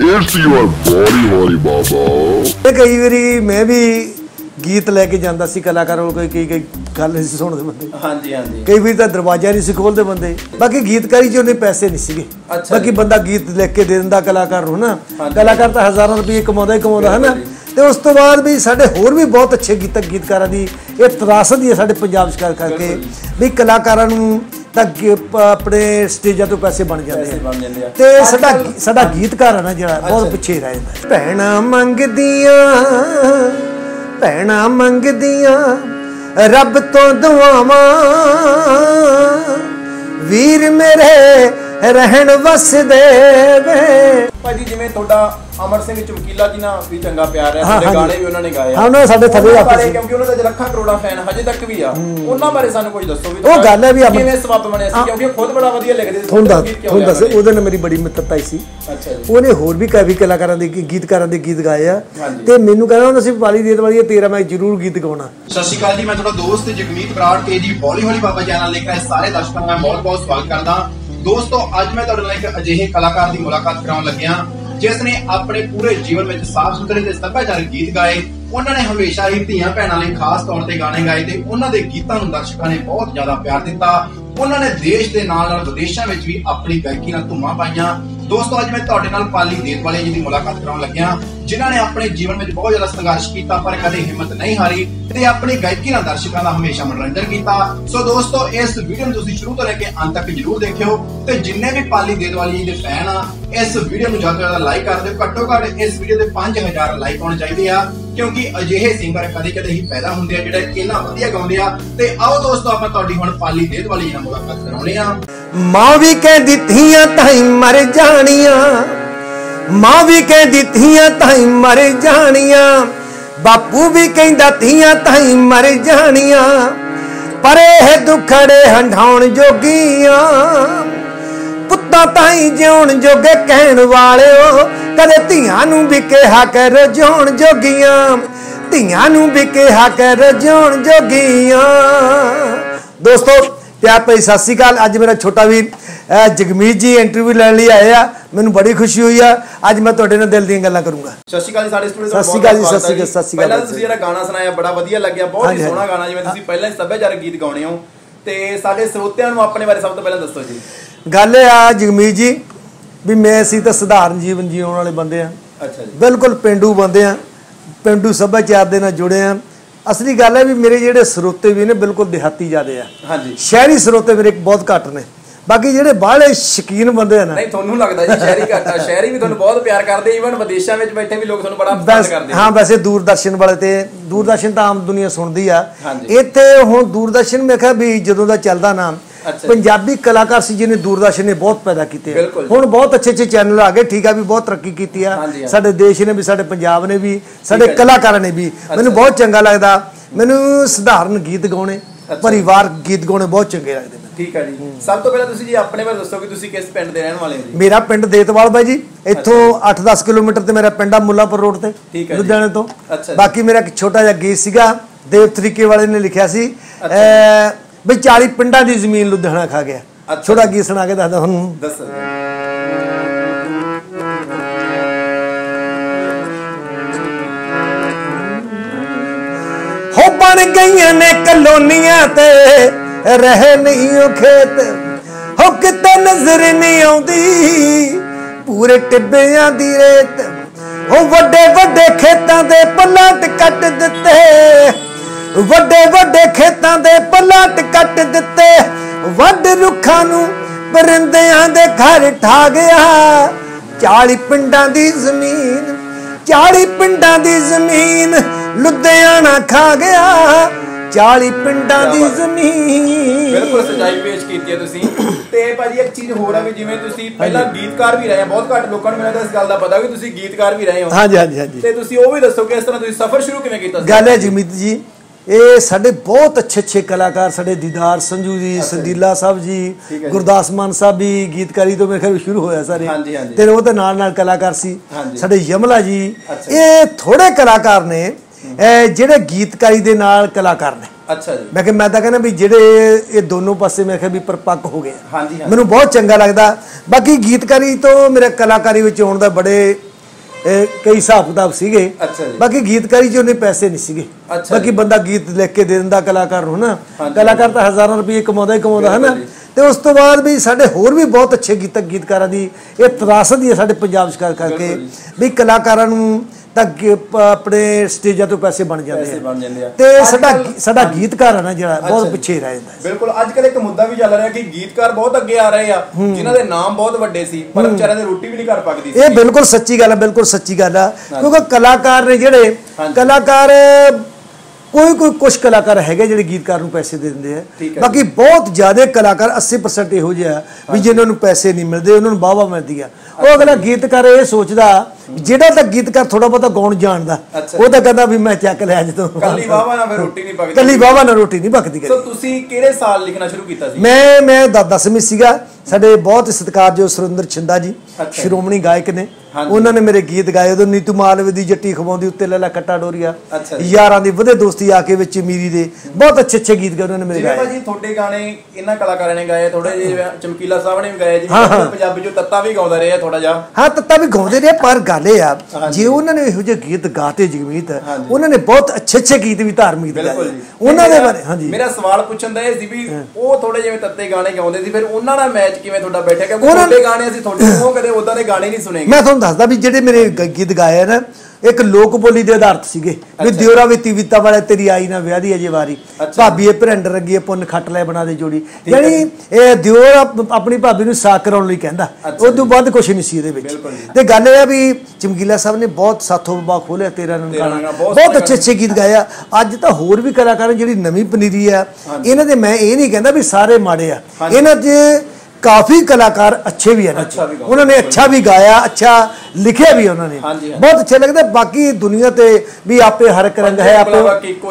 It's your body holy baba। कई बारी मैं भी गीत लैके जाता सी कलाकारों कोई कई गल नहीं सुनते बंदे। हाँ जी हाँ जी। कई बार तो दरवाजा नहीं सी खोलते बंदे। बाकी गीतकारी च उन्हें पैसे नहीं सीगे। अच्छा बाकी बंदा गीत लिख के दे दिंदा कलाकार नूं ना। कलाकार तो हज़ारों रुपये कमाउंदा ही कमाउंदा है ना। तो उस तो बाद भी साडे होर भी बहुत अच्छे गीतकारां दी ये तरासत ही है साडे पंजाब च करके भी कलाकारां नूं अपने स्टेजां तो पैसे बन जाते हैं। तो साडा गीतकार है ना जिहड़ा बहुत पिछे रह जांदा। भैणां मंगदियां रब तो दुआवां वीर मेरे रहन वस देवे। भाजी जिवें तुहाडा अमर सिंह चमकीला जी नाल भी चंगा प्यार है, तुहाडे गाने भी उन्होंने गाए हां उन्होंने साडे थले आके क्योंकि उन्होंने तो ਲੱਖਾਂ ਕਰੋੜਾਂ फैन हजे तक भी आ। ਉਹਨਾਂ ਬਾਰੇ ਸਾਨੂੰ ਕੁਝ ਦੱਸੋ ਵੀ ਉਹ ਗੱਲ ਹੈ ਵੀ ਕਿਵੇਂ ਸਬੱਬ ਬਣਿਆ ਸੀ ਕਿਉਂਕਿ ਖੁਦ ਬੜਾ ਵਧੀਆ ਲਿਖਦੇ ਸੀ। ਤੁਹਾਨੂੰ ਦੱਸ ਉਹਦੇ ਨਾਲ ਮੇਰੀ ਬੜੀ ਮਿੱਤਰਤਾ ਸੀ। ਅੱਛਾ ਜੀ। ਉਹਨੇ ਹੋਰ ਵੀ ਕਾਫੀ ਕਲਾਕਾਰਾਂ ਦੇ ਗੀਤਕਾਰਾਂ ਦੇ ਗੀਤ ਗਾਏ ਆ ਤੇ ਮੈਨੂੰ ਕਹਿੰਦਾ ਹੁੰਦਾ ਸੀ ਵਾਲੀ ਦੇਤ ਵਾਲੀ ਤੇਰਾ ਮੈਂ ਜ਼ਰੂਰ ਗੀਤ ਗਾਉਣਾ। ਸਤਿ ਸ਼੍ਰੀ ਅਕਾਲ ਜੀ, ਮੈਂ ਤੁਹਾਡਾ ਦੋਸਤ ਜਗਮੀਤ ਬਰਾੜ ਤੇ ਜੀ ਹੌਲੀ ਹੌਲੀ ਬਾਬਾ ਚੈਨਲ ਦੇਖ ਰਹੇ ਸਾਰੇ ਦਰਸ਼ਕਾਂ ਦਾ ਬਹੁਤ ਬਹੁਤ ਸਵਾਗਤ ਕਰਦਾ। ਦੋਸਤੋ ਅੱਜ ਮੈਂ ਤੁਹਾਡੇ ਨਾਲ ਇੱਕ ਅਜਿਹੇ ਕਲਾਕਾਰ ਦੀ ਮੁਲਾਕਾਤ ਕਰਾਉਣ ਲੱਗਿਆ ਜਿਸ ਨੇ ਆਪਣੇ ਪੂਰੇ ਜੀਵਨ ਵਿੱਚ ਸਾਫ਼ ਸੁਥਰੇ ਤੇ ਸੱਭਿਆਚਾਰਕ ਗੀਤ ਗਾਏ। ਉਹਨਾਂ ਨੇ ਹਮੇਸ਼ਾ ਹੀ ਧੀਆਂ ਭੈਣਾਂ ਲਈ ਖਾਸ ਤੌਰ ਤੇ ਗਾਣੇ ਗਾਏ ਤੇ ਉਹਨਾਂ ਦੇ ਗੀਤਾਂ ਨੂੰ ਦਰਸ਼ਕਾਂ ਨੇ ਬਹੁਤ ਜ਼ਿਆਦਾ ਪਿਆਰ ਦਿੱਤਾ। ਉਹਨਾਂ ਨੇ ਦੇਸ਼ ਦੇ ਨਾਲ ਨਾਲ ਵਿਦੇਸ਼ਾਂ ਵਿੱਚ ਵੀ ਆਪਣੀ ਗਾਇਕੀ ਨਾਲ ਧੂਮਾਂ ਪਾਈਆਂ। ਦੋਸਤੋ ਅੱਜ ਮੈਂ ਤੁਹਾਡੇ ਨਾਲ ਪਾਲੀ ਦੇਤਵਾਲੇ ਜੀ ਦੀ ਮੁਲਾਕਾਤ ਕਰਾਉਣ ਲੱਗਿਆ ਜਿਨ੍ਹਾਂ ਨੇ ਆਪਣੇ ਜੀਵਨ ਵਿੱਚ ਬਹੁਤ ਜ਼ਿਆਦਾ ਸੰਘਰਸ਼ ਕੀਤਾ ਪਰ ਕਦੇ ਹਿੰਮਤ ਨਹੀਂ ਹਾਰੀ ਤੇ ਆਪਣੀ ਗਾਇਕੀ ਨਾਲ ਦਰਸ਼ਕਾਂ ਦਾ ਹਮੇਸ਼ਾ ਮਨੋਰੰਜਨ ਕੀਤਾ। ਸੋ ਦੋਸਤੋ ਇਸ ਵੀਡੀਓ ਨੂੰ ਤੁਸੀਂ ਸ਼ੁਰੂ ਤੋਂ ਲੈ ਕੇ ਅੰਤ ਤੱਕ ਜਰੂਰ ਦੇਖਿਓ ਤੇ ਜਿੰਨੇ ਵੀ ਪਾਲੀ ਦੇਤਵਾਲੇ ਜੀ ਦੇ ਫੈਨ ਆ ਇਸ ਵੀਡੀਓ ਨੂੰ ਜ਼ਿਆਦਾ ਤੋਂ ਜ਼ਿਆਦਾ ਲਾਈਕ ਕਰ ਦਿਓ। ਘੱਟੋ ਘੱਟ ਇਸ ਵੀਡੀਓ ਦੇ 5000 ਲਾਈਕ ਹੋਣੇ ਚਾਹੀਦੇ ਆ ਕਿਉਂਕਿ ਅਜਿਹੇ ਸਿੰਗਰ ਕਦੇ ਕਦੇ ਹੀ ਪੈਦਾ ਹੁੰਦੇ ਆ ਜਿਹੜੇ ਇੰਨਾ ਵਧੀਆ ਗਾਉਂਦੇ ਆ। ਤੇ ਆਓ ਦੋਸਤੋ ਆਪਾਂ ਤੁਹਾਡੀ ਹੁਣ ਪਾਲੀ ਦੇਤਵਾਲੇ ਜੀ ਨਾਲ ਮੁਲਾਕਾਤ ਕਰਾਉਣੇ ਆ। ਮਾਂ ਵੀ ਕਹਿੰਦੀ ਧੀਆਂ ਤਾਈਂ ਮਰ ਜਾਣੀਆਂ, ਮਾਂ ਵੀ ਕਹਿੰਦੀ ਧੀਆਂ ਤਾਈਂ ਮਰ ਜਾਣੀਆਂ, ਬਾਪੂ ਵੀ ਕਹਿੰਦਾ ਧੀਆਂ ਤਾਈਂ ਮਰ ਜਾਣੀਆਂ, ਪਰ ਇਹ ਦੁਖੜੇ ਹੰਢਾਉਣ ਜੋਗੀਆਂ ਪੁੱਤਾਂ ਤਾਈਂ ਜਿਉਣ ਜੋਗੇ ਕਹਿਣ ਵਾਲਿਓ ਕਦੇ ਧੀਆਂ ਨੂੰ ਵੀ ਕਿਹਾ ਕਰ ਜਿਉਣ ਜੋਗੀਆਂ, ਧੀਆਂ ਨੂੰ ਵੀ ਕਿਹਾ ਕਰ ਜਿਉਣ ਜੋਗੀਆਂ। ਦੋਸਤੋ प्यार भाई सत श्री अकाल। अज मेरा छोटा वीर जगमीत जी इंटरव्यू लैन लिए आए आ, मैनूं बड़ी खुशी हुई है। अज मैं तुहाडे नाल दिल दी गल्लां करूंगा। सत श्री अकाल जी, साडे स्टूडियो सत श्री अकाल जी, सत श्री अकाल, सत श्री अकाल। पहला तुसीं जिहड़ा गाना सुनाया बड़ा वधिया लग्गिया, बहुत ही सोहना गाना। जिवें तुसीं पहलां ही सभ्याचारक गीत गाउणे हो ते साडे ਸਰੋਤਿਆਂ ਨੂੰ ਆਪਣੇ ਬਾਰੇ ਸਭ ਤੋਂ ਪਹਿਲਾਂ ਦੱਸੋ ਜੀ। ਗੱਲ ਇਹ ਆ ਜਗਮੀਤ ਜੀ ਵੀ ਮੈਂ ਅਸੀਂ ਤਾਂ ਸਧਾਰਨ ਜੀਵਨ ਜੀਉਣ ਵਾਲੇ ਬੰਦੇ ਆ। ਅੱਛਾ ਜੀ। ਬਿਲਕੁਲ ਪਿੰਡੂ ਬੰਦੇ ਆ, ਪਿੰਡੂ ਸੱਭਿਆਚਾਰ ਦੇ ਨਾਲ ਜੁੜੇ ਆ। असली गल है भी मेरे जेडे स्रोते भी ने बिल्कुल देहाती ज्यादा है। हाँ जी। शहरी स्रोते मेरे बहुत घट ने, बाकी जेडे बाहले शकीन बंदे हैं ना। नहीं थोनू लगदा जी शहरी घट आ, शहरी भी तुहानू बहुत प्यार करदे, इवन विदेशां विच बैठे भी लोग तुहानू बड़ा पसंद करदे। हाँ वैसे दूरदर्शन वाले ते दूरदर्शन तो आम दुनिया सुनदी आ। इत्थे हुण दूरदर्शन मैं कहा भी जदों दा चलदा ना पंजाबी कलाकार सी जिन्हें दूरदर्शन ने बहुत पैदा किए। हुण बहुत अच्छे अच्छे चैनल आ गए, ठीक है भी बहुत तरक्की की है साडे देश ने भी, साडे पंजाब ने भी, साडे कलाकारां ने भी। मैनूं बहुत चंगा लगदा, मैनूं सधारण गीत गाउणे परिवार गीत गाउणे बहुत चंगे लगदे। ठीक है जी। सब तो पहले तुसीं जी अपने बारे दसो कि तुसीं किस पिंड दे रहण वाले हो जी? मेरा पिंड देतवाल बाई जी, इत्थों 8-10 किलोमीटर ते मेरा पिंड आ मुल्लापुर रोड ते लुधियाने तो। बाकी मेरा एक छोटा जिहा गीत सीगा देव तरीके वाले ने लिखिया सी भी 40 पिंडां दी जमीन लुधियाना खा गया। छोटा गीत सुना के दसदा तुहानूं। दस हो बन गईयां ने कलोनियां ते रह नहीं ओ खेत, हो किते नजर नहीं आउंदी पूरे टिब्बियां दी रेत, हो वड्डे वड्डे खेतां दे पलाट कट दित्ते, ਵੱਡੇ ਵੱਡੇ ਖੇਤਾਂ ਦੇ ਪਲਾਟ ਕੱਟ ਦਿੱਤੇ, ਵੱਡ ਰੁੱਖਾਂ ਨੂੰ ਪਰਿੰਦਿਆਂ ਦੇ ਘਰ ਠਾ ਗਿਆ। 40 ਪਿੰਡਾਂ ਦੀ ਜ਼ਮੀਨ, 40 ਪਿੰਡਾਂ ਦੀ ਜ਼ਮੀਨ ਲੁਧਿਆਣਾ ਖਾ ਗਿਆ। 40 ਪਿੰਡਾਂ ਦੀ ਜ਼ਮੀਨ। ਬਿਲਕੁਲ ਸਜਾਈ ਪੇਸ਼ ਕੀਤੀ ਹੈ ਤੁਸੀਂ। ਤੇ ਭਾਜੀ ਇੱਕ ਚੀਜ਼ ਹੋਰ ਆ ਵੀ ਜਿਵੇਂ ਤੁਸੀਂ ਪਹਿਲਾਂ ਗੀਤਕਾਰ ਵੀ ਰਹੇ ਆ, ਬਹੁਤ ਘੱਟ ਲੋਕਾਂ ਨੂੰ ਮੈਨੂੰ ਤਾਂ ਇਸ ਗੱਲ ਦਾ ਪਤਾ ਕਿ ਤੁਸੀਂ ਗੀਤਕਾਰ ਵੀ ਰਹੇ ਹੋ। ਹਾਂਜੀ ਹਾਂਜੀ ਹਾਂਜੀ। ਤੇ ਤੁਸੀਂ ਉਹ ਵੀ ਦੱਸੋ ਕਿ ਇਸ ਤਰ੍ਹਾਂ ਤੁਸੀਂ ਸਫ਼ਰ ਸ਼ੁਰੂ ਕਿਵੇਂ ਕੀਤਾ ਸੀ? ਗੱਲ ਹੈ ਜਗਮੀਤ ਜੀ, ਇਹ ਸਾਡੇ ਬਹੁਤ अच्छे अच्छे कलाकार ਸਾਡੇ ਦੀਦਾਰ ਸੰਜੂ ਜੀ, ਸੰਦੀਲਾ ਸਾਹਿਬ ਜੀ, ਗੁਰਦਾਸ ਮਾਨ ਸਾਹਿਬ ਵੀ ਗੀਤਕਾਰੀ ਤੋਂ ਮੇਰੇ ਖਿਆਲ ਸ਼ੁਰੂ ਹੋਇਆ ਸਾਰੇ। ਤੇ ਉਹ ਤੇ ਨਾਲ ਨਾਲ ਕਲਾਕਾਰ ਸੀ ਸਾਡੇ ਯਮਲਾ ਜੀ। ਇਹ ਥੋੜੇ ਕਲਾਕਾਰ ਨੇ ਜਿਹੜੇ ਗੀਤਕਾਰੀ ਦੇ ਨਾਲ ਕਲਾਕਾਰ ਨੇ। अच्छा जी। मैं तो कहना भी जेडे ये दोनों पासे मैं भी परपक्क हो गए। हाँ जी। मैनूं बहुत चंगा लगता। बाकी गीतकारी तो मेरे कलाकारी विच आउण दा बड़े ਕਈ ਹਿਸਾਬ ਕਿਤਾਬ ਸੀਗੇ। ਅੱਛਾ ਜੀ। ਬਾਕੀ ਗੀਤਕਾਰੀ 'ਚ ਉਹਨੇ ਪੈਸੇ ਨਹੀਂ ਸੀਗੇ। ਬਾਕੀ ਬੰਦਾ ਗੀਤ ਲਿਖ ਕੇ ਦੇ ਦਿੰਦਾ ਕਲਾਕਾਰ ਨੂੰ ਨਾ, ਕਲਾਕਾਰ ਤਾਂ ਹਜ਼ਾਰਾਂ ਰੁਪਏ ਕਮਾਉਂਦਾ ਹੀ ਕਮਾਉਂਦਾ ਹੈ ਨਾ। ਤੇ ਉਸ ਤੋਂ ਬਾਅਦ ਵੀ ਸਾਡੇ ਹੋਰ ਵੀ ਬਹੁਤ ਅੱਛੇ ਗੀਤਕਾਰਾਂ ਦੀ ਇਹ ਤਰਾਸਦ ਹੀ ਹੈ ਸਾਡੇ ਪੰਜਾਬ 'ਚ ਕਰਕੇ ਵੀ ਕਲਾਕਾਰਾਂ ਨੂੰ ਤਾਂ ਆਪਣੇ ਸਟੇਜਾਂ ਤੋਂ ਪੈਸੇ ਬਣ ਜਾਂਦੇ ਆ ਤੇ ਸਾਡਾ ਗੀਤਕਾਰ ਹੈ ਨਾ ਜਿਹੜਾ ਬਹੁਤ ਪਿੱਛੇ ਰਹਿ ਜਾਂਦਾ। ਬਿਲਕੁਲ ਅੱਜ ਕੱਲ ਇੱਕ ਮੁੱਦਾ ਵੀ ਚੱਲ ਰਿਹਾ ਕਿ ਗੀਤਕਾਰ ਬਹੁਤ ਅੱਗੇ ਆ ਰਹੇ ਆ ਜਿਨ੍ਹਾਂ ਦੇ ਨਾਮ ਬਹੁਤ ਵੱਡੇ ਸੀ ਪਰ ਵਿਚਾਰਿਆਂ ਦੀ ਰੋਟੀ ਵੀ ਨਹੀਂ ਕਰ ਪੱਕਦੀ ਸੀ। ਇਹ ਬਿਲਕੁਲ ਸੱਚੀ ਗੱਲ ਹੈ, ਬਿਲਕੁਲ ਸੱਚੀ ਗੱਲ ਆ। ਕਿਉਂਕਿ ਕਲਾਕਾਰ ਨੇ ਜਿਹੜੇ ਕਲਾਕਾਰ ਕੋਈ ਕੁਝ ਕਲਾਕਾਰ ਹੈਗੇ ਜਿਹੜੇ ਗੀਤਕਾਰ ਨੂੰ ਪੈਸੇ ਦੇ ਦਿੰਦੇ ਆ। ਬਾਕੀ ਬਹੁਤ ਜ਼ਿਆਦਾ ਕਲਾਕਾਰ 80% ਇਹੋ ਜਿਹੇ ਆ ਵੀ ਜਿਨ੍ਹਾਂ ਨੂੰ ਪੈਸੇ ਨਹੀਂ ਮਿਲਦੇ, ਉਹਨਾਂ ਨੂੰ ਵਾਹ-ਵਾਹ ਮਿਲਦੀ ਆ। ਉਹ ਅਗਲਾ ਗੀਤਕਾਰ ਇਹ ਸੋਚਦਾ ਜਿਹੜਾ ਤਾਂ ਗੀਤਕਾਰ ਥੋੜਾ ਬਹੁਤਾ ਗਾਉਣ ਜਾਣਦਾ ਉਹ ਤਾਂ ਕਹਿੰਦਾ ਵੀ ਮੈਂ ਚੱਕ ਲਿਆ ਜਦੋਂ ਕੱਲੀ ਵਾਹਵਾ ਨਾਲ ਰੋਟੀ ਨਹੀਂ ਪੱਕਦੀ, ਕੱਲੀ ਵਾਹਵਾ ਨਾਲ ਰੋਟੀ ਨਹੀਂ ਪੱਕਦੀ। ਸੋ ਤੁਸੀਂ ਕਿਹੜੇ ਸਾਲ ਲਿਖਣਾ ਸ਼ੁਰੂ ਕੀਤਾ ਸੀ? ਮੈਂ 10ਵੀਂ ਸੀਗਾ। ਸਾਡੇ ਬਹੁਤ ਸਤਿਕਾਰਯੋਗ ਸੁਰਿੰਦਰ ਛਿੰਦਾ ਜੀ ਸ਼੍ਰੋਮਣੀ ਗਾਇਕ ਨੇ, ਉਹਨਾਂ ਨੇ ਮੇਰੇ ਗੀਤ ਗਾਏ। ਉਦੋਂ ਨੀਤੂ ਮਾਲਵੇ ਦੀ ਜੱਟੀ ਖਵਾਉਂਦੀ ਉੱਤੇ ਲੈ ਲੈ ਕੱਟਾ ਡੋਰੀਆ, ਯਾਰਾਂ ਦੀ ਵਧੇ ਦੋਸਤੀ ਆ ਕੇ ਵਿੱਚ ਮੀਰੀ ਦੇ, ਬਹੁਤ ਅੱਛੇ ਗੀਤ ਗਾਏ ਉਹਨਾਂ ਨੇ ਮੇਰੇ ਗਾਏ। ਭਾਜੀ ਤੁਹਾਡੇ ਗਾਣੇ ਇਹਨਾਂ ਕਲਾਕਾਰਾਂ ਨੇ ਗਾਏ, ਥੋੜੇ ਜਿਹੇ ਚਮਕੀਲਾ ਸਾਹਿਬ ਨੇ ਵੀ ਗਾਏ, ਜਿਵੇਂ ਪੰਜਾਬੀ ਚੋਂ ਤੱਤਾ ਵੀ ਗਾਉਂਦਾ ਰਿਹਾ ਥੋੜਾ ਜਿਹਾ। ਹਾਂ ਤੱਤਾ ਵੀ ਗਾਉਂਦੇ ਰਹੇ, ਪਰ ਗੱਲ ਇਹ ਆ ਜੇ ਉਹਨਾਂ ਨੇ ਇਹੋ ਜਿਹੇ ਗੀਤ ਗਾਤੇ ਜਗਮੀਤ, ਉਹਨਾਂ ਨੇ ਬਹੁਤ ਅੱਛੇ ਗੀਤ ਵੀ ਧਾਰਮਿਕ ਗਾਏ ਉਹਨਾਂ ਦੇ ਬਾਰੇ। ਹਾਂਜੀ ਮੇਰਾ ਸਵਾਲ ਪੁੱਛਣ ਦਾ ਇਹ ਸੀ ਵੀ ਉਹ ਥੋੜੇ ਜਿਵੇਂ ਤੱਤੇ ਗਾਣੇ ਗਾਉਂਦੇ ਸੀ, ਫਿਰ ਉਹਨਾਂ ਨਾਲ ਮੈਚ ਕਿਵੇਂ ਤੁਹਾਡਾ ਬੈਠਿਆ? ਕਿਉਂਕਿ ਤੁਹਾਡੇ ਗਾਣੇ ਅਸੀਂ ਤੁਹਾਡੇ ਮੂੰਹੋਂ ਕਦੇ ਉਦਾਂ ਦੇ ਗਾਣੇ ਨਹੀਂ ਸੁਣੇ। ਮੈਂ ਤੁਹਾਨੂੰ ਦੱਸਦਾ ਵੀ ਜਿਹੜੇ ਮੇਰੇ ਗੀਤ ਗਾਏ ਨਾ ਇੱਕ ਲੋਕ ਬੋਲੀ ਦੇ ਆਧਾਰਿਤ ਸੀਗੇ ਵੀ ਦਿਉਰਾ ਵੀ ਤੀਵੀਤਾ ਵਾਲੇ ਤੇਰੀ ਆਈ ਨਾ ਵਿਆਹ ਦੀ ਅਜੇ ਵਾਰੀ, ਭਾਬੀ ਇਹ ਭਰਿੰਡ ਰੱਗੀ ਪੁੰਨ ਖੱਟ ਲੈ ਬਣਾ ਦੇ ਜੋੜੀ। ਯਾਨੀ ਇਹ ਦਿਉਰ ਆਪਣੀ ਭਾਬੀ ਨੂੰ ਸਾਕ ਕਰਾਉਣ ਲਈ ਕਹਿੰਦਾ, ਉਸ ਤੋਂ ਬਾਅਦ ਕੁਛ ਨਹੀਂ ਸੀ ਇਹਦੇ ਵਿੱਚ। ਤੇ ਗੱਲ ਇਹ ਆ ਵੀ ਚਮਕੀਲਾ ਸਾਹਿਬ ਨੇ ਬਹੁਤ ਸਾਥੋਂ ਬਾਬਾ ਖੋਲਿਆ ਤੇਰਾ ਨਨਕਾਣਾ, ਬਹੁਤ ਅੱਛੇ ਗੀਤ ਗਾਏ ਆ। ਅੱਜ ਤਾਂ ਹੋਰ ਵੀ ਕਲਾਕਾਰ ਜਿਹੜੀ ਨਵੀਂ ਪਨੀਰੀ ਆ ਇਹਨਾਂ ਦੇ, ਮੈਂ ਇਹ ਨਹੀਂ ਕਹਿੰਦਾ ਵੀ ਸਾਰੇ ਮਾੜੇ ਆ, ਇਹਨਾਂ 'ਚ ਕਾਫੀ ਕਲਾਕਾਰ ਅੱਛੇ ਵੀ ਹਨ। ਉਹਨਾਂ ਨੇ ਅੱਛਾ ਵੀ ਗਾਇਆ, ਅੱਛਾ ਲਿਖਿਆ ਵੀ ਉਹਨਾਂ ਨੇ, ਬਹੁਤ ਅੱਛਾ ਲੱਗਦਾ। ਬਾਕੀ ਦੁਨੀਆ ਤੇ ਵੀ ਆਪੇ ਹਰ ਇੱਕ ਰੰਗ ਹੈ, ਆਪੇ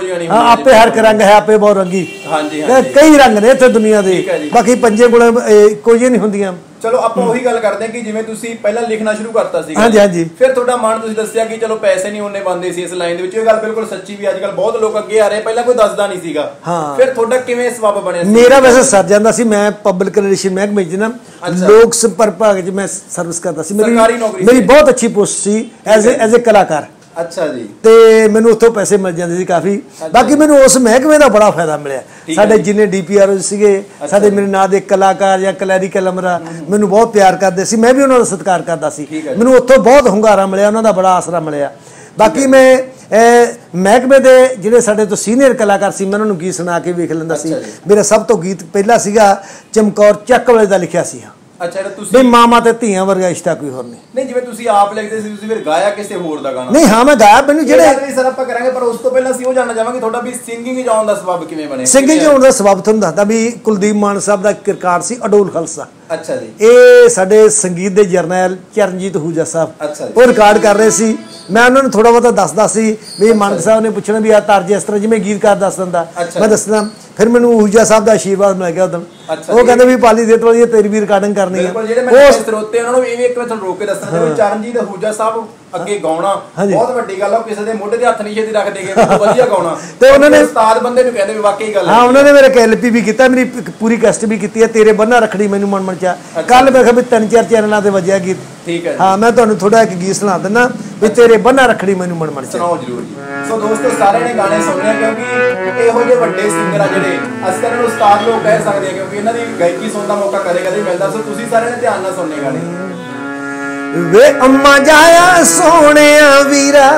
ਹਰ ਇੱਕ ਰੰਗ ਹੈ, ਆਪੇ ਬਹੁਤ ਰੰਗੀ ਕਈ ਰੰਗ ਨੇ ਇੱਥੇ ਦੁਨੀਆ ਦੇ, ਬਾਕੀ ਪੰਜੇ ਕੋਲ ਇੱਕੋ ਜਿਹੀ ਨਹੀਂ ਹੁੰਦੀਆਂ। ਚਲੋ ਆਪਾਂ ਉਹੀ ਗੱਲ ਕਰਦੇ ਹਾਂ ਕਿ ਜਿਵੇਂ ਤੁਸੀਂ ਪਹਿਲਾਂ ਲਿਖਣਾ ਸ਼ੁਰੂ ਕਰਤਾ ਸੀ, ਹਾਂਜੀ ਫਿਰ ਤੁਹਾਡਾ ਮਨ, ਤੁਸੀਂ ਦੱਸਿਆ ਕਿ ਚਲੋ ਪੈਸੇ ਨਹੀਂ ਉਹਨੇ ਬੰਦੇ ਸੀ ਇਸ ਲਾਈਨ ਦੇ ਵਿੱਚ, ਇਹ ਗੱਲ ਬਿਲਕੁਲ ਸੱਚੀ ਵੀ ਅੱਜ ਕੱਲ ਬਹੁਤ ਲੋਕ ਅੱਗੇ ਆ ਰਹੇ, ਪਹਿਲਾਂ ਕੋਈ ਦੱਸਦਾ ਨਹੀਂ ਸੀਗਾ। ਫਿਰ ਤੁਹਾਡਾ ਕਿਵੇਂ ਸਬੱਬ ਬਣਿਆ ਸੀ? ਮੇਰਾ ਵੈਸੇ ਸਰ ਜਾਂਦਾ ਸੀ, ਮੈਂ ਪਬਲਿਕ ਰਿਲੇਸ਼ਨ ਮਹਿਕਮੇ 'ਚ ਨਾ ਲੋਕ ਸੰਪਰਕ ਵਿਭਾਗ 'ਚ ਮੈਂ ਸਰਵਿਸ ਕਰਦਾ ਸੀ। ਮੇਰੀ ਬਹੁਤ ਅੱਛੀ ਪੋਸਟ ਸੀ ਐਜ਼ ਏ ਕਲਾਕਾਰ। ਅੱਛਾ ਜੀ। ਤੇ ਮੈਨੂੰ ਉੱਥੋਂ ਪੈਸੇ ਮਿਲ ਜਾਂਦੇ ਸੀ ਕਾਫੀ। ਬਾਕੀ ਮੈਨੂੰ ਉਸ ਮਹਿਕਮੇ ਦਾ ਬੜਾ ਫਾਇਦਾ ਮਿਲਿਆ। ਸਾਡੇ ਜਿੰਨੇ DPRO ਸੀਗੇ, ਸਾਡੇ ਮੇਰੇ ਨਾਂ ਦੇ ਕਲਾਕਾਰ ਜਾਂ ਕਲੈਰੀਕਲ ਅਮਰਾ ਮੈਨੂੰ ਬਹੁਤ ਪਿਆਰ ਕਰਦੇ ਸੀ, ਮੈਂ ਵੀ ਉਹਨਾਂ ਦਾ ਸਤਿਕਾਰ ਕਰਦਾ ਸੀ। ਮੈਨੂੰ ਉੱਥੋਂ ਬਹੁਤ ਹੁੰਗਾਰਾ ਮਿਲਿਆ, ਉਹਨਾਂ ਦਾ ਬੜਾ ਆਸਰਾ ਮਿਲਿਆ। ਬਾਕੀ ਮੈਂ ਮਹਿਕਮੇ ਦੇ ਜਿਹੜੇ ਸਾਡੇ ਤੋਂ ਸੀਨੀਅਰ ਕਲਾਕਾਰ ਸੀ, ਮੈਂ ਉਹਨਾਂ ਨੂੰ ਗੀਤ ਸੁਣਾ ਕੇ ਵੇਖ ਲੈਂਦਾ ਸੀ। ਮੇਰਾ ਸਭ ਤੋਂ ਗੀਤ ਪਹਿਲਾ ਸੀਗਾ ਚਮਕੌਰ ਚੱਕ ਵਾਲੇ ਦਾ ਲਿਖਿਆ ਸੀ। ਅੱਛਾ ਤੁਸੀਂ ਵੀ ਮਾਮਾ ਤੇ ਧੀਆਂ ਵਰਗਾ ਰਿਸ਼ਤਾ ਕੋਈ ਹੋਰ ਨਹੀਂ। ਜਿਵੇਂ ਤੁਸੀਂ ਆਪ ਲਿਖਦੇ ਸੀ, ਤੁਸੀਂ ਫਿਰ ਗਾਇਆ ਕਿਸੇ ਹੋਰ ਦਾ ਗਾਣਾ? ਨਹੀਂ, ਹਾਂ ਮੈਂ ਗਾਇਆ। ਮੈਨੂੰ ਜਿਹੜੇ ਸਰ ਆਪਾਂ ਕਰਾਂਗੇ, ਪਰ ਉਸ ਤੋਂ ਪਹਿਲਾਂ ਅਸੀਂ ਉਹ ਜਾਣਨਾ ਚਾਹਾਂਗੇ ਤੁਹਾਡਾ ਵੀ ਸਿੰਗਿੰਗ ਜਾਣ ਦਾ ਸਬੱਬ ਕਿਵੇਂ ਬਣਿਆ? ਸਿੰਗਿੰਗ ਜਾਣ ਦਾ ਸਬੱਬ ਤੁਹਾਨੂੰ ਦੱਸਦਾ ਵੀ ਕੁਲਦੀਪ ਮਾਨ ਸਾਹਿਬ ਦਾ ਕਿਰਕਾਰ ਸੀ ਅਡੋਲ ਖਾਲਸਾ। ਅੱਛਾ ਜੀ। ਇਹ ਸਾਡੇ ਸੰਗੀਤ ਦੇ ਜਰਨੈਲ ਚਰਨਜੀਤ ਹੂਜਾ ਸਾਹਿਬ ਉਹ ਰਿਕਾਰਡ ਕਰ ਰਹੇ ਸੀ। ਮੈਂ ਉਹਨਾਂ ਨੂੰ ਥੋੜਾ ਬਹੁਤਾ ਦੱਸਦਾ ਸੀ ਵੀ ਮਾਨਕ ਸਾਹਿਬ ਨੇ ਪੁੱਛਣਾ ਵੀ ਆ ਤਰਜ ਇਸ ਤਰ੍ਹਾਂ ਜਿਵੇਂ ਗੀਤਕਾਰ ਦੱਸ ਦਿੰਦਾ, ਮੈਂ ਦੱਸਦਾ। ਫਿਰ ਮੈਨੂੰ ਹੂਜਾ ਸਾਹਿਬ ਦਾ ਆਸ਼ੀਰਵਾਦ ਮਿਲ ਗਿਆ ਉਦੋਂ। ਉਹ ਕਹਿੰਦੇ ਵੀ ਪਾਲੀ ਦੇ ਤੋਂ ਤੇਰੀ ਵੀ ਰਿਕਾਰਡਿੰਗ ਕਰਨੀ ਆ। ਉਹ ਸਰੋਤੇ ਉਹਨਾਂ ਨੂੰ ਇਹ ਵੀ ਇੱਕ ਵਾਰ ਤੁਹਾਨੂੰ ਰੋਕ ਕੇ ਦੱਸਣਾ ਚਾਹੁੰਦਾ, ਚਰਨਜੀਤ ਹੂਜਾ ਸਾਹਿਬ ਅੱਗੇ ਗਾਉਣਾ ਬਹੁਤ ਵੱਡੀ ਗੱਲ ਆ, ਕਿਸੇ ਦੇ ਮੋਢੇ ਤੇ ਹੱਥ ਨਹੀਂ ਛੇਤੀ ਰੱਖ ਦੇਗੇ, ਵਧੀਆ ਗਾਉਣਾ। ਤੇ ਉਹਨਾਂ ਨੇ ਉਸਤਾਦ ਬੰਦੇ ਨੂੰ ਕਹਿੰਦੇ ਵੀ ਵਾਕਈ ਗੱਲ। ਹਾਂ, ਉਹਨਾਂ ਨੇ ਮੇਰੇ LP ਵੀ ਕੀਤਾ, ਮੇਰੀ ਪੂਰੀ ਕੈਸਟ ਵੀ ਕੀਤੀ ਹੈ, ਤੇਰੇ ਬੰਨਾ ਰੱਖੜੀ ਮੈਨੂੰ ਮਨ ਚਾ। ਕੱਲ ਮੈਂ ਕਿਹਾ ਵੀ 3-4 ਚੈਨਲਾਂ ਤੇ ਵੱਜਿਆ ਗੀਤ। ਠੀਕ ਹੈ। ਹਾਂ, ਮੈਂ ਤੁਹਾਨੂੰ ਥੋੜਾ ਇੱਕ ਗੀਤ ਸੁਣਾ ਦਿੰਦਾ ਵੀ ਤੇਰੇ ਬੰਨਾ ਰੱਖੜੀ ਮੈਨੂੰ ਮਨ ਚਾ। ਸੁਣਾਓ ਜਰੂਰ ਜੀ। ਸੋ ਦੋਸਤੋ ਸਾਰਿਆਂ ਨੇ ਗਾਣੇ ਸੁਣਨੇ, ਕਿਉਂਕਿ ਇਹੋ ਜਿਹੇ ਵੱਡੇ ਸਿੰਗਰ ਆ ਜਿਹੜੇ ਅਸੀਂ ਇਹਨਾਂ ਨੂੰ ਉਸਤਾਦ ਲੋਕ ਕਹਿ ਸਕਦੇ ਹਾਂ, ਕਿਉਂਕਿ ਇਹਨਾਂ ਦੀ ਗਾਇਕੀ ਸੁਣਨ ਦਾ ਮੌਕਾ ਕਦੇ ਕਦੇ ਮਿਲਦਾ। ਸੋ ਤੁਸੀਂ ਸਾਰਿਆਂ ਨੇ ਧਿਆਨ ਨਾਲ ਸੁਣਨੇ ਗਾਣੇ। ਵੇ ਅੰਮਾ ਜਾਇਆ ਸੋਹਣਿਆ ਵੀਰਾ,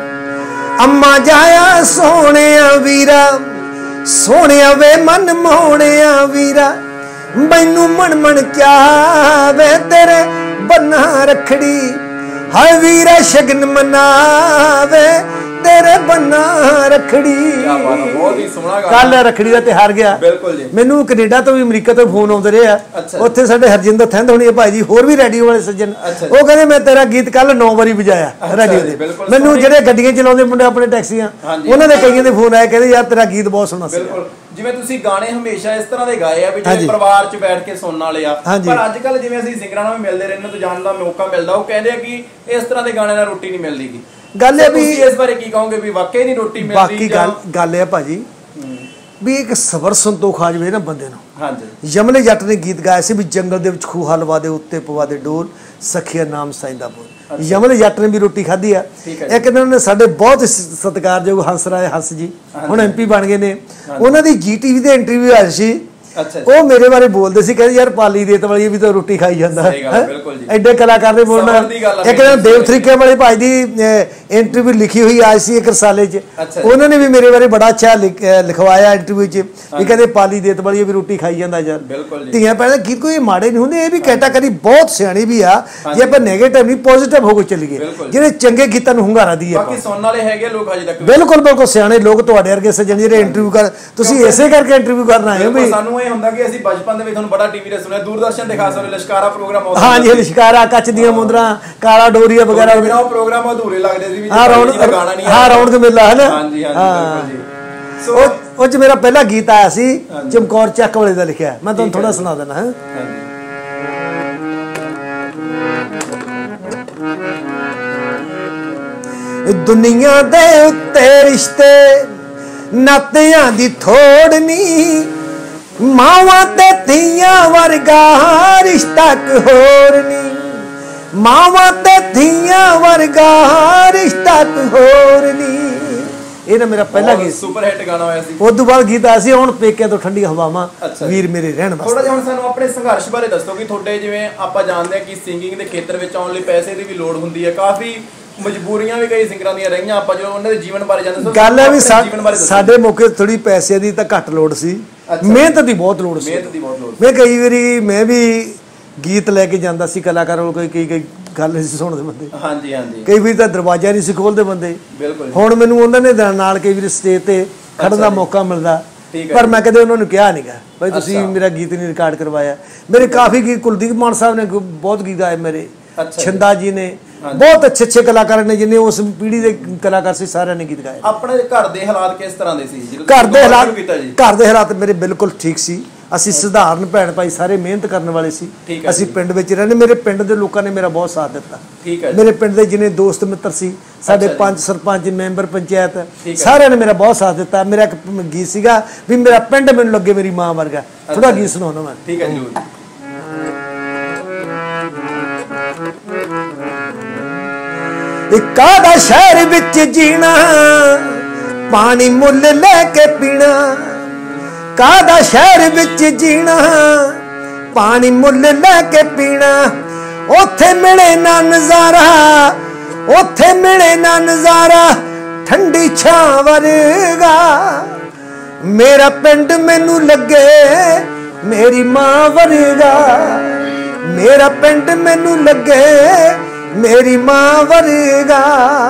ਅੰਮਾ ਜਾਇਆ ਸੋਹਣਿਆ ਵੀਰਾ, ਸੋਹਣਿਆ ਵੇ ਮਨ ਮੋਹਣਿਆ ਵੀਰਾ, ਮੈਨੂੰ ਮਣ ਕਿਆ ਵੇ ਤੇਰੇ ਬੰਨਾ ਰੱਖੜੀ, ਹਾਏ ਵੀਰਾ ਸ਼ਗਨ ਮਨਾਵੇ ਤੇਰੇ ਬੰਨਾ ਰੱਖੜੀ। ਕੱਲ ਰੱਖੜੀ ਦਾ ਤਿਉਹਾਰ ਗਿਆ। ਮੈਨੂੰ ਕੈਨੇਡਾ ਤੋਂ ਵੀ ਅਮਰੀਕਾ ਤੋਂ ਫੋਨ ਆਉਂਦੇ ਰਹੇ ਆ। ਉੱਥੇ ਸਾਡੇ ਹਰਜਿੰਦਰ ਥਿੰਦ ਹੋਣੀ ਭਾਈ ਜੀ, ਹੋਰ ਵੀ ਰੇਡੀਓ ਵਾਲੇ ਸੱਜਣ, ਉਹ ਕਹਿੰਦੇ ਮੈਂ ਤੇਰਾ ਗੀਤ ਕੱਲ 9 ਵਾਰੀ ਵਜਾਇਆ ਰੇਡੀਓ ਤੇ। ਮੈਨੂੰ ਜਿਹੜੇ ਗੱਡੀਆਂ ਚਲਾਉਂਦੇ ਮੁੰਡੇ ਆਪਣੇ ਟੈਕਸੀਆਂ, ਉਹਨਾਂ ਦੇ ਕਈਆਂ ਦੇ ਫੋਨ ਆਏ, ਕਹਿੰਦੇ ਯਾਰ ਤੇਰਾ ਗੀਤ ਬਹੁਤ ਸੋਹਣਾ ਸੀ। ਜਿਵੇਂ ਤੁਸੀਂ ਗਾਣੇ ਹਮੇਸ਼ਾ ਇਸ ਤਰ੍ਹਾਂ ਦੇ ਗਾਏ ਆ ਵੀ ਜਿਹੜੇ ਪਰਿਵਾਰ 'ਚ ਬੈਠ ਕੇ ਸੁਣਨ ਵਾਲੇ ਆ, ਪਰ ਅੱਜ ਕੱਲ ਜਿਵੇਂ ਅਸੀਂ ਸਿੰਗਰਾਂ ਨਾਲ ਵੀ ਮਿਲਦੇ ਰਹਿੰਦੇ ਤੋਂ ਜਾਣਨ ਦਾ ਮੌਕਾ ਮਿਲਦਾ, ਉਹ ਕਹਿੰਦੇ ਆ ਕਿ ਇਸ ਤਰ੍ਹਾਂ ਦੇ ਗਾਣੇ ਨਾਲ ਰੋਟੀ ਨਹੀਂ ਮਿਲਦੀ। ਗੱਲ ਹੈ ਵੀ ਇਸ ਬਾਰੇ ਕੀ ਕਹੋਗੇ ਵੀ ਵਾਕਈ ਨਹੀਂ ਰੋਟੀ ਮਿਲਦੀ? ਬਾਕੀ ਗੱਲ ਹੈ ਭਾਜੀ ਵੀ ਇੱਕ ਸਬਰ ਸੰਤੋਖ ਆ ਜਾਵੇ ਨਾ ਬੰਦੇ ਨੂੰ। ਹਾਂਜੀ। ਯਮਲੇ ਜੱਟ ਨੇ ਗੀਤ ਗਾਇਆ ਸੀ ਵੀ ਜੰਗਲ ਦੇ ਵਿੱਚ ਖੂਹ ਹਲਵਾ ਦੇ ਉੱਤੇ ਪਵਾ ਦੇ ਡੋਲ, ਸਖੀਆ ਨਾਮ ਸਾਈਂ ਦਾ ਬੋਲ। ਯਮਨ ਜੱਟ ਨੇ ਵੀ ਰੋਟੀ ਖਾਧੀ ਆ। ਇੱਕ ਦਿਨ ਉਹਨੇ ਸਾਡੇ ਬਹੁਤ ਸਤਿਕਾਰਯੋਗ ਹੰਸ ਰਾਏ ਹੰਸ ਜੀ ਹੁਣ MP ਬਣ ਗਏ ਨੇ, ਉਹਨਾਂ ਦੀ GTV ਦੇ ਇੰਟਰਵਿਊ ਆਈ ਸੀ। ਉਹ ਮੇਰੇ ਬਾਰੇ ਬੋਲਦੇ ਸੀ, ਕਹਿੰਦੇ ਯਾਰ ਪਾਲੀ ਦੇਤ ਵਾਲੀ ਵੀ ਤਾਂ ਰੋਟੀ ਖਾਈ ਜਾਂਦਾ। ਐਡੇ ਕਲਾਕਾਰ ਨੇ ਬੋਲਣਾ। ਇੱਕ ਦਿਨ ਦੇਵ ਤਰੀਕੇ ਵਾਲੇ ਭਾਈ ਦੀ ਇੰਟਰਵਿਊ ਲਿਖੀ ਹੋਈ ਆਈ ਸੀ ਇੱਕ ਰਸਾਲੇ 'ਚ, ਉਹਨਾਂ ਨੇ ਵੀ ਮੇਰੇ ਬਾਰੇ ਬੜਾ ਅੱਛਾ ਲਿਖਵਾਇਆ ਇੰਟਰਵਿਊ 'ਚ ਵੀ ਕਹਿੰਦੇ ਪਾਲੀ ਦੇਤ ਵਾਲੀ ਵੀ ਰੋਟੀ ਖਾਈ ਜਾਂਦਾ ਯਾਰ। ਧੀਆਂ ਭੈਣਾਂ ਗੀਤ ਕੋਈ ਮਾੜੇ ਨਹੀਂ ਹੁੰਦੇ, ਇਹ ਵੀ ਕੈਟਾਗਰੀ ਬਹੁਤ ਸਿਆਣੀ ਵੀ ਆ। ਜੇ ਆਪਾਂ ਨੈਗੇਟਿਵ ਨਹੀਂ ਪੋਜ਼ਿਟਿਵ ਹੋ ਕੇ ਚੱਲੀਏ, ਜਿਹੜੇ ਚੰਗੇ ਗੀਤਾਂ ਨੂੰ ਹੁੰਗਾਰਾ ਦਈਏ। ਬਾਕੀ ਸੁਣਨ ਵਾਲੇ ਹੈਗੇ ਲੋਕ ਅਜੇ ਤੱਕ ਬਿਲਕੁਲ ਬਿਲਕੁਲ ਸਿਆਣੇ ਲੋਕ ਤੁਹਾਡੇ ਵਰਗੇ ਸੱਜਣ ਜਿਹੜੇ ਇੰਟਰਵਿਊ ਕਰ, ਤੁਸੀਂ ਇਸੇ ਕਰਕੇ ਇੰਟਰਵਿਊ ਕਰਨ ਆਏ ਹੋ ਵੀ। ਸਾਨੂੰ ਇਹ ਹੁੰਦਾ ਕਿ ਅਸੀਂ ਬਚਪਨ ਦੇ ਵਿੱਚ ਤੁਹਾਨੂੰ ਬੜਾ ਟੀਵੀ ਤੇ ਸੁਣਿਆ, ਦੂਰਦਰਸ਼ਨ ਦੇ ਖਾਸ ਕਰਕੇ ਲਸ਼ਕਾਰਾ ਪ੍ਰੋਗਰਾਮ ਆਉਂਦਾ। ਹਾਂਜੀ ਲਿਸ਼ਕਾਰਾ, ਕੱਚ ਦੀਆਂ ਮੁੰਦਰਾਂ, ਕਾਲਾ ਡੋਰੀਆ ਵਗੈਰਾ ਉਹ ਪ੍ਰੋਗਰਾਮ ਅਧੂਰੇ ਲੱਗਦੇ ਸੀ ਵੀ ਹਾਂ ਰੌਣਕ ਮੇਲਾ ਹੈ ਨਾ। ਹਾਂਜੀ ਹਾਂਜੀ ਸੋ ਉਹ 'ਚ ਮੇਰਾ ਪਹਿਲਾ ਗੀਤ ਆਇਆ ਸੀ ਚਮਕੌਰ ਚੱਕ ਵਾਲੇ ਦਾ ਲਿਖਿਆ, ਮੈਂ ਤੁਹਾਨੂੰ ਥੋੜਾ ਸੁਣਾ ਦੇਣਾ ਹੈ। ਦੁਨੀਆ ਦੇ ਉੱਤੇ ਰਿਸ਼ਤੇ ਨਾਤਿਆਂ ਦੀ ਥੋੜ ਨੀ, ਮਾਵਾਂ ਤੇ ਧੀਆਂ ਵਰਗਾ ਰਿਸ਼ਤਾ ਹੋਰ ਨੀ, ਮਾਵਾਂ ਤੇ ਧੀਆਂ ਵਰਗਾ ਰਿਸ਼ਤਾ ਹੋਰ ਨੀ। ਇਹ ਨਾ ਮੇਰਾ ਪਹਿਲਾ ਗੀਤ ਸੁਪਰ ਹਿੱਟ ਗਾਣਾ ਹੋਇਆ ਸੀ। ਉਸ ਤੋਂ ਬਾਅਦ ਗੀਤ ਆਇਆ ਸੀ ਹੁਣ ਪੇਕਿਆਂ ਤੋਂ ਠੰਡੀਆਂ ਹਵਾਵਾਂ ਵੀਰ ਮੇਰੇ ਰਹਿਣ ਵਾਸਤੇ। ਥੋੜਾ ਜਿਹਾ ਹੁਣ ਸਾਨੂੰ ਆਪਣੇ ਸੰਘਰਸ਼ ਬਾਰੇ ਦੱਸੋ ਕਿ ਤੁਹਾਡੇ ਜਿਵੇਂ ਆਪਾਂ ਜਾਣਦੇ ਹਾਂ ਕਿ ਸਿੰਗਿੰਗ ਦੇ ਖੇਤਰ ਵਿੱਚ ਆਉਣ ਲਈ ਪੈਸੇ ਦੀ ਵੀ ਲੋੜ ਹੁੰਦੀ ਹੈ, ਕਾਫੀ ਮਜਬੂਰੀਆਂ ਵੀ ਕਈ ਸਿੰਗਰਾਂ ਦੀਆਂ ਰਹੀਆਂ। ਆਪਾਂ ਜਦੋਂ ਉਹਨਾਂ ਦੇ ਜੀਵਨ ਬਾਰੇ ਜਾਣਦੇ ਗੱਲ ਹੈ ਵੀ ਸਾਡੇ ਮੌਕੇ ਥੋੜੀ ਪੈਸੇ ਦੀ ਤਾਂ ਘੱਟ ਲੋੜ ਸੀ, ਮਿਹਨਤ ਦੀ ਬਹੁਤ ਲੋੜ ਸੀ। ਮੈਂ ਕਈ ਵਾਰੀ ਮੈਂ ਵੀ ਗੀਤ ਲੈ ਕੇ ਜਾਂਦਾ ਸੀ ਕਲਾਕਾਰਾਂ ਕੋਲ, ਕਈ ਗੱਲ ਨਹੀਂ ਸੀ ਸੁਣਦੇ ਬੰਦੇ। ਹਾਂਜੀ ਹਾਂਜੀ ਕਈ ਵਾਰੀ ਤਾਂ ਦਰਵਾਜ਼ਾ ਨਹੀਂ ਸੀ ਖੋਲਦੇ ਬੰਦੇ। ਬਿਲਕੁਲ ਹੁਣ ਮੈਨੂੰ ਉਹਨਾਂ ਨੇ ਨਾਲ ਕਈ ਵਾਰੀ ਸਟੇਜ ਤੇ ਖੜਨ ਦਾ ਮੌਕਾ ਮਿਲਦਾ, ਪਰ ਮੈਂ ਕਦੇ ਉਹਨਾਂ ਨੂੰ ਕਿਹਾ ਨਹੀਂ ਗਾ ਭਾਈ ਤੁਸੀਂ ਮੇਰਾ ਗੀਤ ਨਹੀਂ ਰਿਕਾਰਡ ਕਰਵਾਇਆ। ਮੇਰੇ ਕਾਫੀ ਗੀਤ ਕੁਲਦੀਪ ਮਾਨ ਸਾਹਿਬ ਨੇ ਬਹੁਤ ਗੀਤ ਗਾਏ ਮੇਰੇ, ਛਿੰਦਾ ਜੀ ਨੇ, ਬਹੁਤ ਅੱਛੇ ਅੱਛੇ ਕਲਾਕਾਰ ਨੇ ਜਿਨੇ ਉਸ ਪੀੜ੍ਹੀ ਦੇ ਕਲਾਕਾਰ ਸੀ, ਸਾਰਿਆਂ ਨੇ ਗੀਤ ਗਾਏ। ਆਪਣੇ ਘਰ ਦੇ ਹਾਲਾਤ ਕਿਸ ਤਰ੍ਹਾਂ ਦੇ ਸੀ? ਘਰ ਦੇ ਹਾਲਾਤ ਮੇਰੇ ਬਿਲਕੁਲ ਠੀਕ ਸੀ। ਅਸੀਂ ਸਧਾਰਨ ਭੈਣ ਭਾਈ ਸਾਰੇ ਮਿਹਨਤ ਕਰਨ ਵਾਲੇ ਸੀ। ਅਸੀਂ ਪਿੰਡ ਵਿੱਚ ਰਹਿੰਦੇ, ਮੇਰੇ ਪਿੰਡ ਦੇ ਲੋਕਾਂ ਨੇ ਮੇਰਾ ਬਹੁਤ ਸਾਥ ਦਿੱਤਾ। ਮੇਰੇ ਪਿੰਡ ਦੇ ਜਿਨੇ ਦੋਸਤ ਮਿੱਤਰ ਸੀ, ਸਾਡੇ ਪੰਚ ਸਰਪੰਚ ਮੈਂਬਰ ਪੰਚਾਇਤ ਸਾਰਿਆਂ ਨੇ ਮੇਰਾ ਬਹੁਤ ਸਾਥ ਦਿੱਤਾ। ਮੇਰਾ ਇੱਕ ਗੀਤ ਸੀਗਾ ਵੀ ਮੇਰਾ ਪਿੰਡ ਮੈਨੂੰ ਲੱਗੇ ਮੇਰੀ ਮਾਂ ਵਰਗਾ, ਥੋੜਾ ਗੀਤ ਸੁਣਾਉਣਾ ਮੈਂ। ਠੀਕ ਹੈ ਜੀ। ਕਾਹਦਾ ਸ਼ਹਿਰ ਵਿੱਚ ਜੀਣਾ, ਪਾਣੀ ਮੁੱਲ ਲੈ ਕੇ ਪੀਣਾ, ਕਾਹਦਾ ਸ਼ਹਿਰ ਵਿੱਚ ਜੀਣਾ, ਪਾਣੀ ਮੁੱਲ ਲੈ ਕੇ ਪੀਣਾ, ਉੱਥੇ ਮਿਲੇ ਨਾ ਨਜ਼ਾਰਾ, ਉੱਥੇ ਮਿਲੇ ਨਾ ਨਜ਼ਾਰਾ ਠੰਡੀ ਛਾਂ ਵਰਗਾ, ਮੇਰਾ ਪਿੰਡ ਮੈਨੂੰ ਲੱਗੇ ਮੇਰੀ ਮਾਂ ਵਰਗਾ, ਮੇਰਾ ਪਿੰਡ ਮੈਨੂੰ ਲੱਗੇ ਮੇਰੀ ਮਾਂ ਵਰਗਾ।